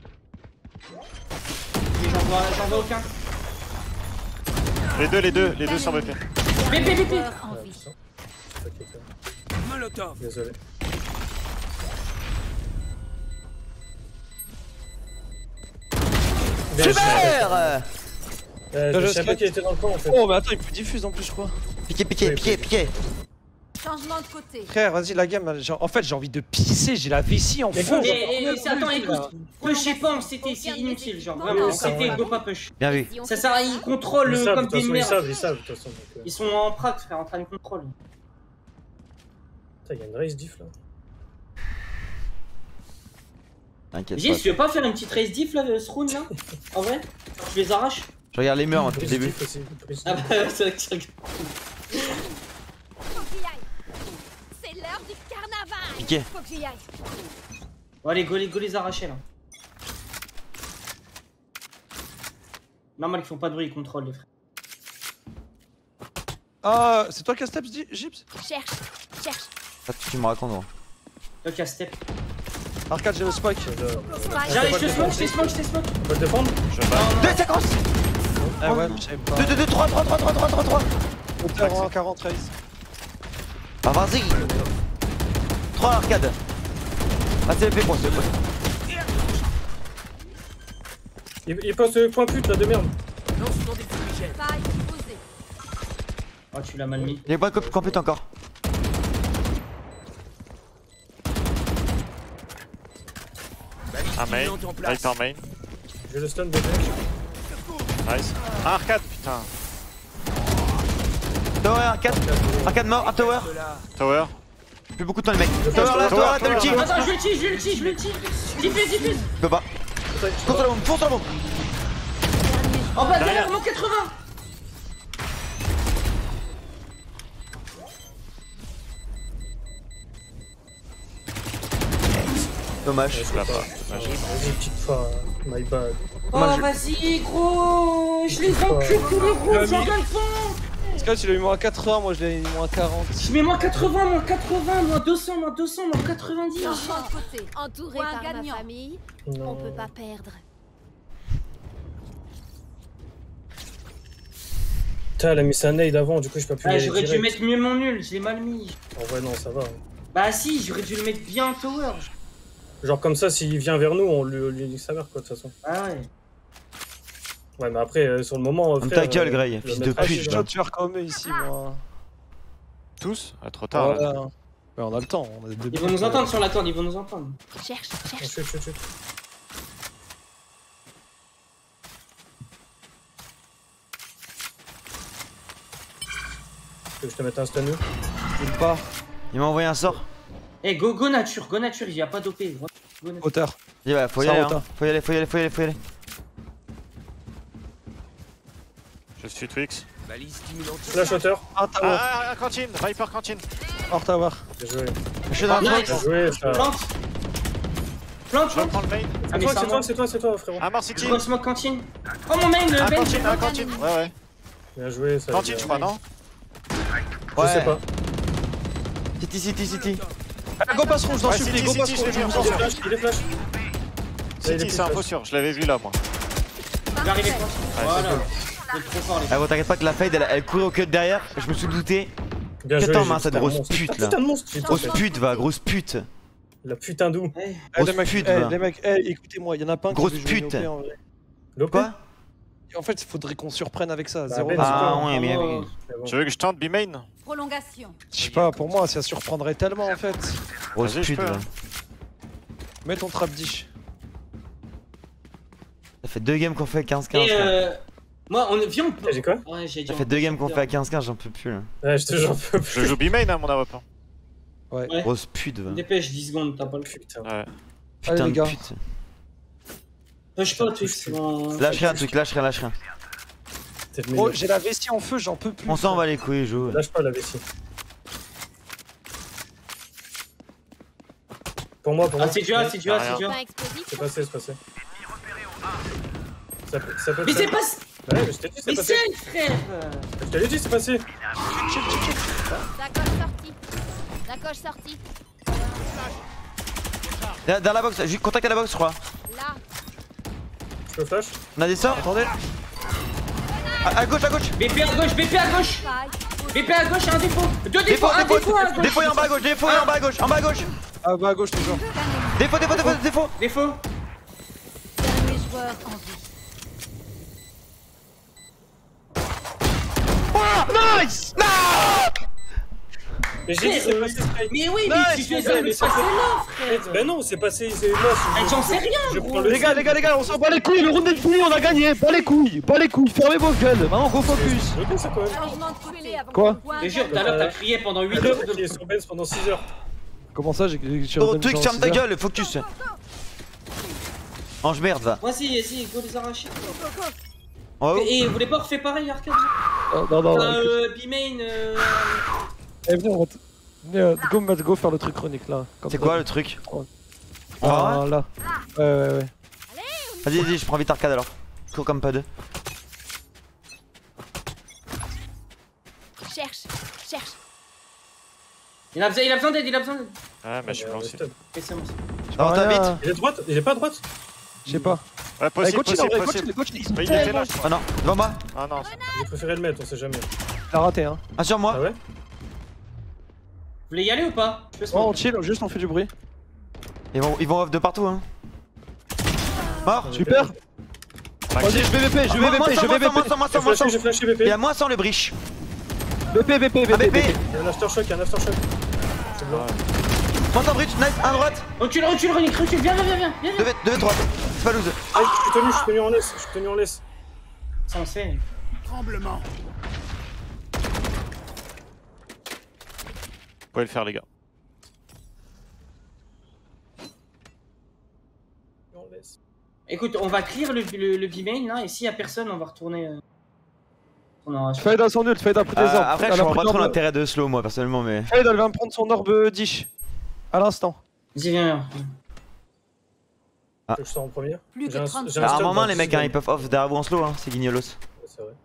J'en vois, j'en vois aucun. Les deux, les deux, les deux sur B P. B P, B P. Joueur en vie. Molotov. Désolé. Super. Euh, Je je savais skate. pas qu'il était dans le camp en fait. Oh, mais attends, il peut diffuse en plus, je crois. Piqué, piqué, Oui, piqué, oui. piqué. Changement de côté. Frère, vas-y, la gamme. genre, en fait, j'ai envie de pisser, j'ai la vessie en Mais feu. go, Et, et, et, attends, écoute. Pushez pas, c'était c'est inutile, genre vraiment, Oui, c'était oui. go pas push. Bien vu. Si on Ça fait sert à pas ils ça, contrôlent Ils savent, comme de toute des façon, ils merdes. savent, ils savent, de toute façon. donc, euh. Ils sont en prac, frère, en train de contrôler. Putain, il y a une race diff là. T'inquiète Gilles, pas. tu veux pas faire une petite race diff là, ce round là? En vrai? Je les arrache? Je regarde les murs hein, depuis le Race début. diff aussi, race Ah diff. bah c'est vrai que tu regardes. faut que j'y aille. C'est l'heure du carnaval. Piqué. Faut que j'y aille. Bon allez, go les, go les arracher là. Normal qu'ils font pas de bruit, ils contrôlent les frères. Ah, c'est toi qui as step, Gips? Cherche, cherche. Ça, tu me racontes, gros. Donc y'a step. Arcade, j'ai le spike. Spike. J'arrive, je te smoke, je te smoke, je te smoke. On peut te défendre? Je bats. Deux séquences. Ah ouais, je savais pas. Deux, deux, deux, trois, trois, trois, trois, trois, trois, trois. Hauteur en quarante, treize. Ah, vas-y. trois arcades. Ah, c'est le P pour ce Il, il passe le point pute là de merde. Lancement des fumigènes. Faille posée. Oh, tu l'as mal mis. Il est pas compute encore. Balise Un main, stimulante en place. Viper main. J'ai le stun B P. Nice. Un arcade, putain. Tower, arcade. Arcade mort, un tower. Tower. Plus beaucoup de temps les mecs. Tower là, tower là, t'as l'ulti. Attends, je l'ulti, je l'ulti, je l'ulti. Diffuse, diffuse. Je peux pas. Fonce sur la bombe, fonce sur la bombe. En bas, derrière, mon quatre-vingts. Dommage. Je l'ai pas. Dommage. Vas-y, petite fois, my bad. Oh, Moi, je- vas-y, gros. Je les encule tous les roues, j'en gagne fond. Scott, il a eu moins quatre-vingts, moi je l'ai eu moins quarante. Je mets moins quatre-vingts, moins quatre-vingts, moins deux cents, moins deux cents, moins quatre-vingt-dix. Changement de côté. Entouré Point par gagnant. ma famille, Non. on peut pas perdre. Putain, elle a mis sa nade avant, du coup, je peux plus y Ah, aller j'aurais dû direct. mettre mieux mon nul, je l'ai mal mis. En vrai, non, ça va. Bah si, j'aurais dû le mettre bien en tower. Genre, comme ça, s'il vient vers nous, on lui, on lui dit sa mère, quoi, de toute façon. Ah ouais. Ouais, mais après, euh, sur le moment. Ferme frère, ta gueule, euh, Grey, le fils de mettre à pute, chier, Je suis là. chaud de faire comme eux ici, moi. Tous Ah, trop tard là. Voilà. Ouais, on a le temps. On a des Ils vont nous entendre sur la corde, ils vont nous entendre. Cherche, Oh, cherche. chut, chut, chut. Tu veux que je te mette un stun nous Il part. Il m'a envoyé un sort. Eh, go, go nature, go nature, il y a pas d'O P. Go nature. Hauteur. Il va, faut y Ça aller, rota. hein. Faut y aller, faut y aller, faut y aller, faut y aller. Je suis Twix. Balise stimulante en Flash place. hauteur. Un tower. Ah, ah, cantine, Viper cantine. Hors tower. Bien joué. Je suis dans la Nice. smoke. Bien joué, ça. Plante. Plante, Je plante. reprends le main. Ah, C'est mais toi, ça c'est toi, monte. c'est toi, c'est toi, frérot. Un mort Je city. prends le smoke cantine. Oh mon main, le Un Ben. cantine, un cantine. Ouais, ouais. Bien joué, ça. Cantine, je crois, non? Je sais pas. City, city, city. Ah, go passe rouge, j'en Ouais, supplie, City, go City, passe je rouge. l'ai vu, je en vous plus. en Il est supplie. flash, il est flash. City, c'est imposture, je l'avais vu là, moi. Je vais arriver. Voilà. C'est trop fort, les gars. Ah bon, t'inquiète pas que la fade elle, elle courait au cut derrière. Je me suis douté. Bien joué. Qu'attends, main, j'ai- cette putain, grosse monstre. pute, là. Putain de monstre, putain. Grosse pute, va, grosse pute. La putain d'où Eh, Eh, Grosse les mecs, pute, eh, va. les mecs, eh, écoutez-moi, il y en a pas un Grosse qui veut jouer pute. une O P, en vrai. L'O P Quoi? Et en fait, il faudrait qu'on surprenne avec ça. Bah, Zéro. Ben, vingt. Ah c'est ouais, mais oh. oui. C'est bon. Tu veux que je tente B-main? Prolongation. Je sais pas, pour moi, ça surprendrait tellement en fait. Grosse Vas-y, je pute, peux, va. hein. Mets ton trap dish. Ça fait deux games qu'on fait à quinze quinze. Et euh. Moi, on viens, on peut. J'ai quoi Ouais, j'ai dit. Ça fait deux games qu'on fait à quinze quinze, j'en peux plus là. Ouais, je te jure, je peux plus. Je joue B-main, hein, mon avatar. Ouais. Ouais. Grosse pute, va. Dépêche, dix secondes, t'as pas le cul. Putain. Ouais. Putain Allez, les de gars. pute. Push pas, Twix. c'est bon. Lâche rien, truc, lâche rien, lâche rien. C'est le Oh, meilleur. j'ai la vestie en feu, j'en peux plus. On s'en va les couilles, joue. Lâche pas la vessie. Pour moi, pour moi. Ah, c'est du A, c'est du A, c'est du A. Pas explosif. C'est passé, c'est passé. Ça peut, ça peut Mais être c'est ça. pas. Ouais, mais je t'ai dit, c'est Mais passé. c'est, frère. Je te l'ai dit, c'est passé. Sacoche sortie. Sacoche sortie. Dans dans la box, juste contact à la box, je crois. Là. Je peux flash. On a des sorts. Attendez. À, à gauche, à gauche. B P à gauche, B P à gauche. Faille. B P à gauche, un défaut. Deux défauts, Défaut, un défaut à défaut, gauche. défaut et en bas à gauche, défaut et en bas à gauche, en bas à gauche. Ah bah à gauche toujours. Défaut, défaut, défaut, défaut. Défaut. Dernier joueur en vie. Nice. Mais j'ai dit, c'est passé. Sky. Mais oui, mais Nice, si je mon les gars, ai mais mais ça passé fait- là, frère. Ben non, c'est passé, c'est là. Eh, j'en sais rien, Je gros. prends le Les gars, les gars, les gars, on s'en bat les couilles, le round est fini, on a gagné. Pas les couilles, pas les couilles, fermez vos gueules. Maintenant, go focus. Ok, ça quand même. Changement de côté avant. Quoi? Point Je te jure, tout à l'heure, t'as crié pendant huit heures Qui est sur Benz pendant six heures. Comment ça, j'ai j'ai Oh, redonné truc, dans ferme six ta heures. gueule, focus. Ange merde, va. Vas-y, vas-y, go les arracher. En haut. Et vous voulez pas refaire pareil, Arcade? Oh, non, non, non. écoute. Euh, B-main, euh. Eh, venez, on va. t- Venez, euh, go, Matt, go faire le truc chronique là. Comme C'est ça. quoi le truc? Ah, là. Ouais, ouais, ouais. Vas-y, vas-y, je prends vite arcade alors. Je cours comme pas deux. Cherche, cherche. Il a besoin, il a besoin d'aide, il a besoin d'aide. Ouais, mais je suis blanc aussi. Et c'est bon. Alors, t'as Rien. vite. Il est droite Il est pas à droite Je sais pas. Ouais, Eh, possible, coach, il en possible, vrai, coach, possible. les coachs, ils sont Mais il était tellement- là, je crois. Oh non, devant moi. Ah non, J'ai préféré le mettre, on sait jamais. Il a raté, hein. Un sur moi. Ah ouais Vous voulez y aller ou pas? Je fais Oh, on ce chill, juste on fait du bruit. Ils vont, ils vont off de partout, hein. Mort. Super. Vas-y, je vais V P, je vais Moi, V P, je moi, vais moi, V P. moi, moi, J'ai moi, flashé, j'ai flashé B Il P. y a moins cent le breach. V P, V P, Ah, V P, B P. V P. Il y a un aftershock, il y a un aftershock. C'est blanc. Moins cent breach, nice, à droite. Recule, recule, recule, recule, viens, viens, viens, viens, viens. deux v trois. C'est pas loose. Ah, je suis tenu, je suis tenu en laisse, je suis tenu en laisse. Ça on sait. Tremblement. Vous pouvez le faire, les gars. En laisse. Écoute, on va clear le, le, le B-main là, et s'il y a personne, on va retourner. Euh... On aura... Fade à son ult, Fade a pris des Euh, orbes. après, Elle je a vois pris pas trop l'orbe. l'intérêt de slow, moi, personnellement, mais. Fade, elle vient me prendre son orbe dish. À l'instant. Vas-y, viens, viens. Ah. Je sors en premier. Plus que J'ai un- trente j'ai un À un stun moment, dans les dix mecs, hein, ils secondes. peuvent off derrière vous en slow, hein, c'est Guignolos. Ouais, c'est vrai.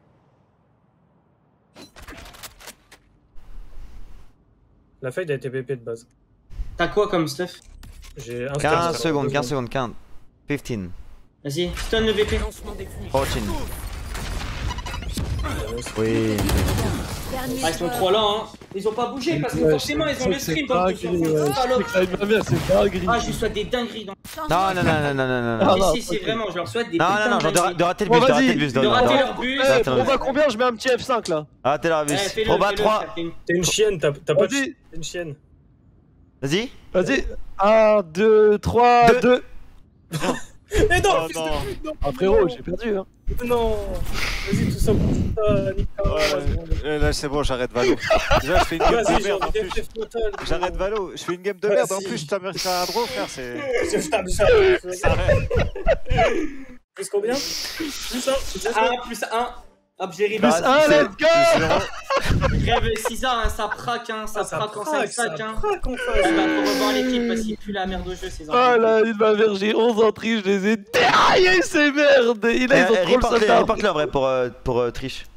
La fade a été B P de base. T'as quoi comme stuff? J'ai un quinze stun, secondes, deux quinze secondes, quinze. quinze. Vas-y, stun le V P. Lancement des fumigènes. quatorze. secondes. Oui. Dernier Ah, ils sont joueur. trois là, hein. Ils ont pas bougé parce que Ouais, forcément ils ont le c'est stream comme tous. dinguerie, ouais. Salope. C'est que ma mère, c'est dinguerie. Ah, je lui souhaite des dingueries dans. Non, non, non, non, non, non, non. Ah, Non, non, Si, si, si, ok. vraiment, je leur souhaite des non, putains non, de genre de, ra- dingueries. de rater le Bon, bus, de rater vas-y. le bus. De de rater rater leur bus. Eh, Attends, on va vas-y. combien? Je mets un petit F cinq là. Rater leur Eh, bus. fais-le, Proba fais-le, trois. ça fait une- T'es une chienne, t'as t'as pas de Vas-y. ch- T'es une chienne. Vas-y. Vas-y. un, deux, trois, Deux. deux. Mais non, Oh fils non. de pute, non. Ah frérot, j'ai perdu hein. Non. Vas-y, tout ça pour ça, Nicolas. Ouais, là c'est bon, j'arrête Valo. Déjà, je fais une game Vas-y, de j'ai merde en envie plus. d'être total. J'arrête Valo, je fais une game de merde en Vas-y. plus, je t'amérique un draw, frère, c'est. C'est ça, ça. Ça arrête. Plus combien Plus un. un plus un. Hop, j'ai Plus riba. un, let's go. Rêve six A, hein, ça praque, hein, ça Ah, ça praque en craque, cinq ça sacs. Hein. craque en Eh face. ben, faut revoir l'équipe parce qu'il pue la merde au jeu, ces Oh enfants. là, il m'a vergé, j'ai onze entrées, je les ai déraillés ces merdes. Il a, ils ont Eh, trop le Reporte-les, soldat. reporte-le en vrai pour euh, pour, euh, triche.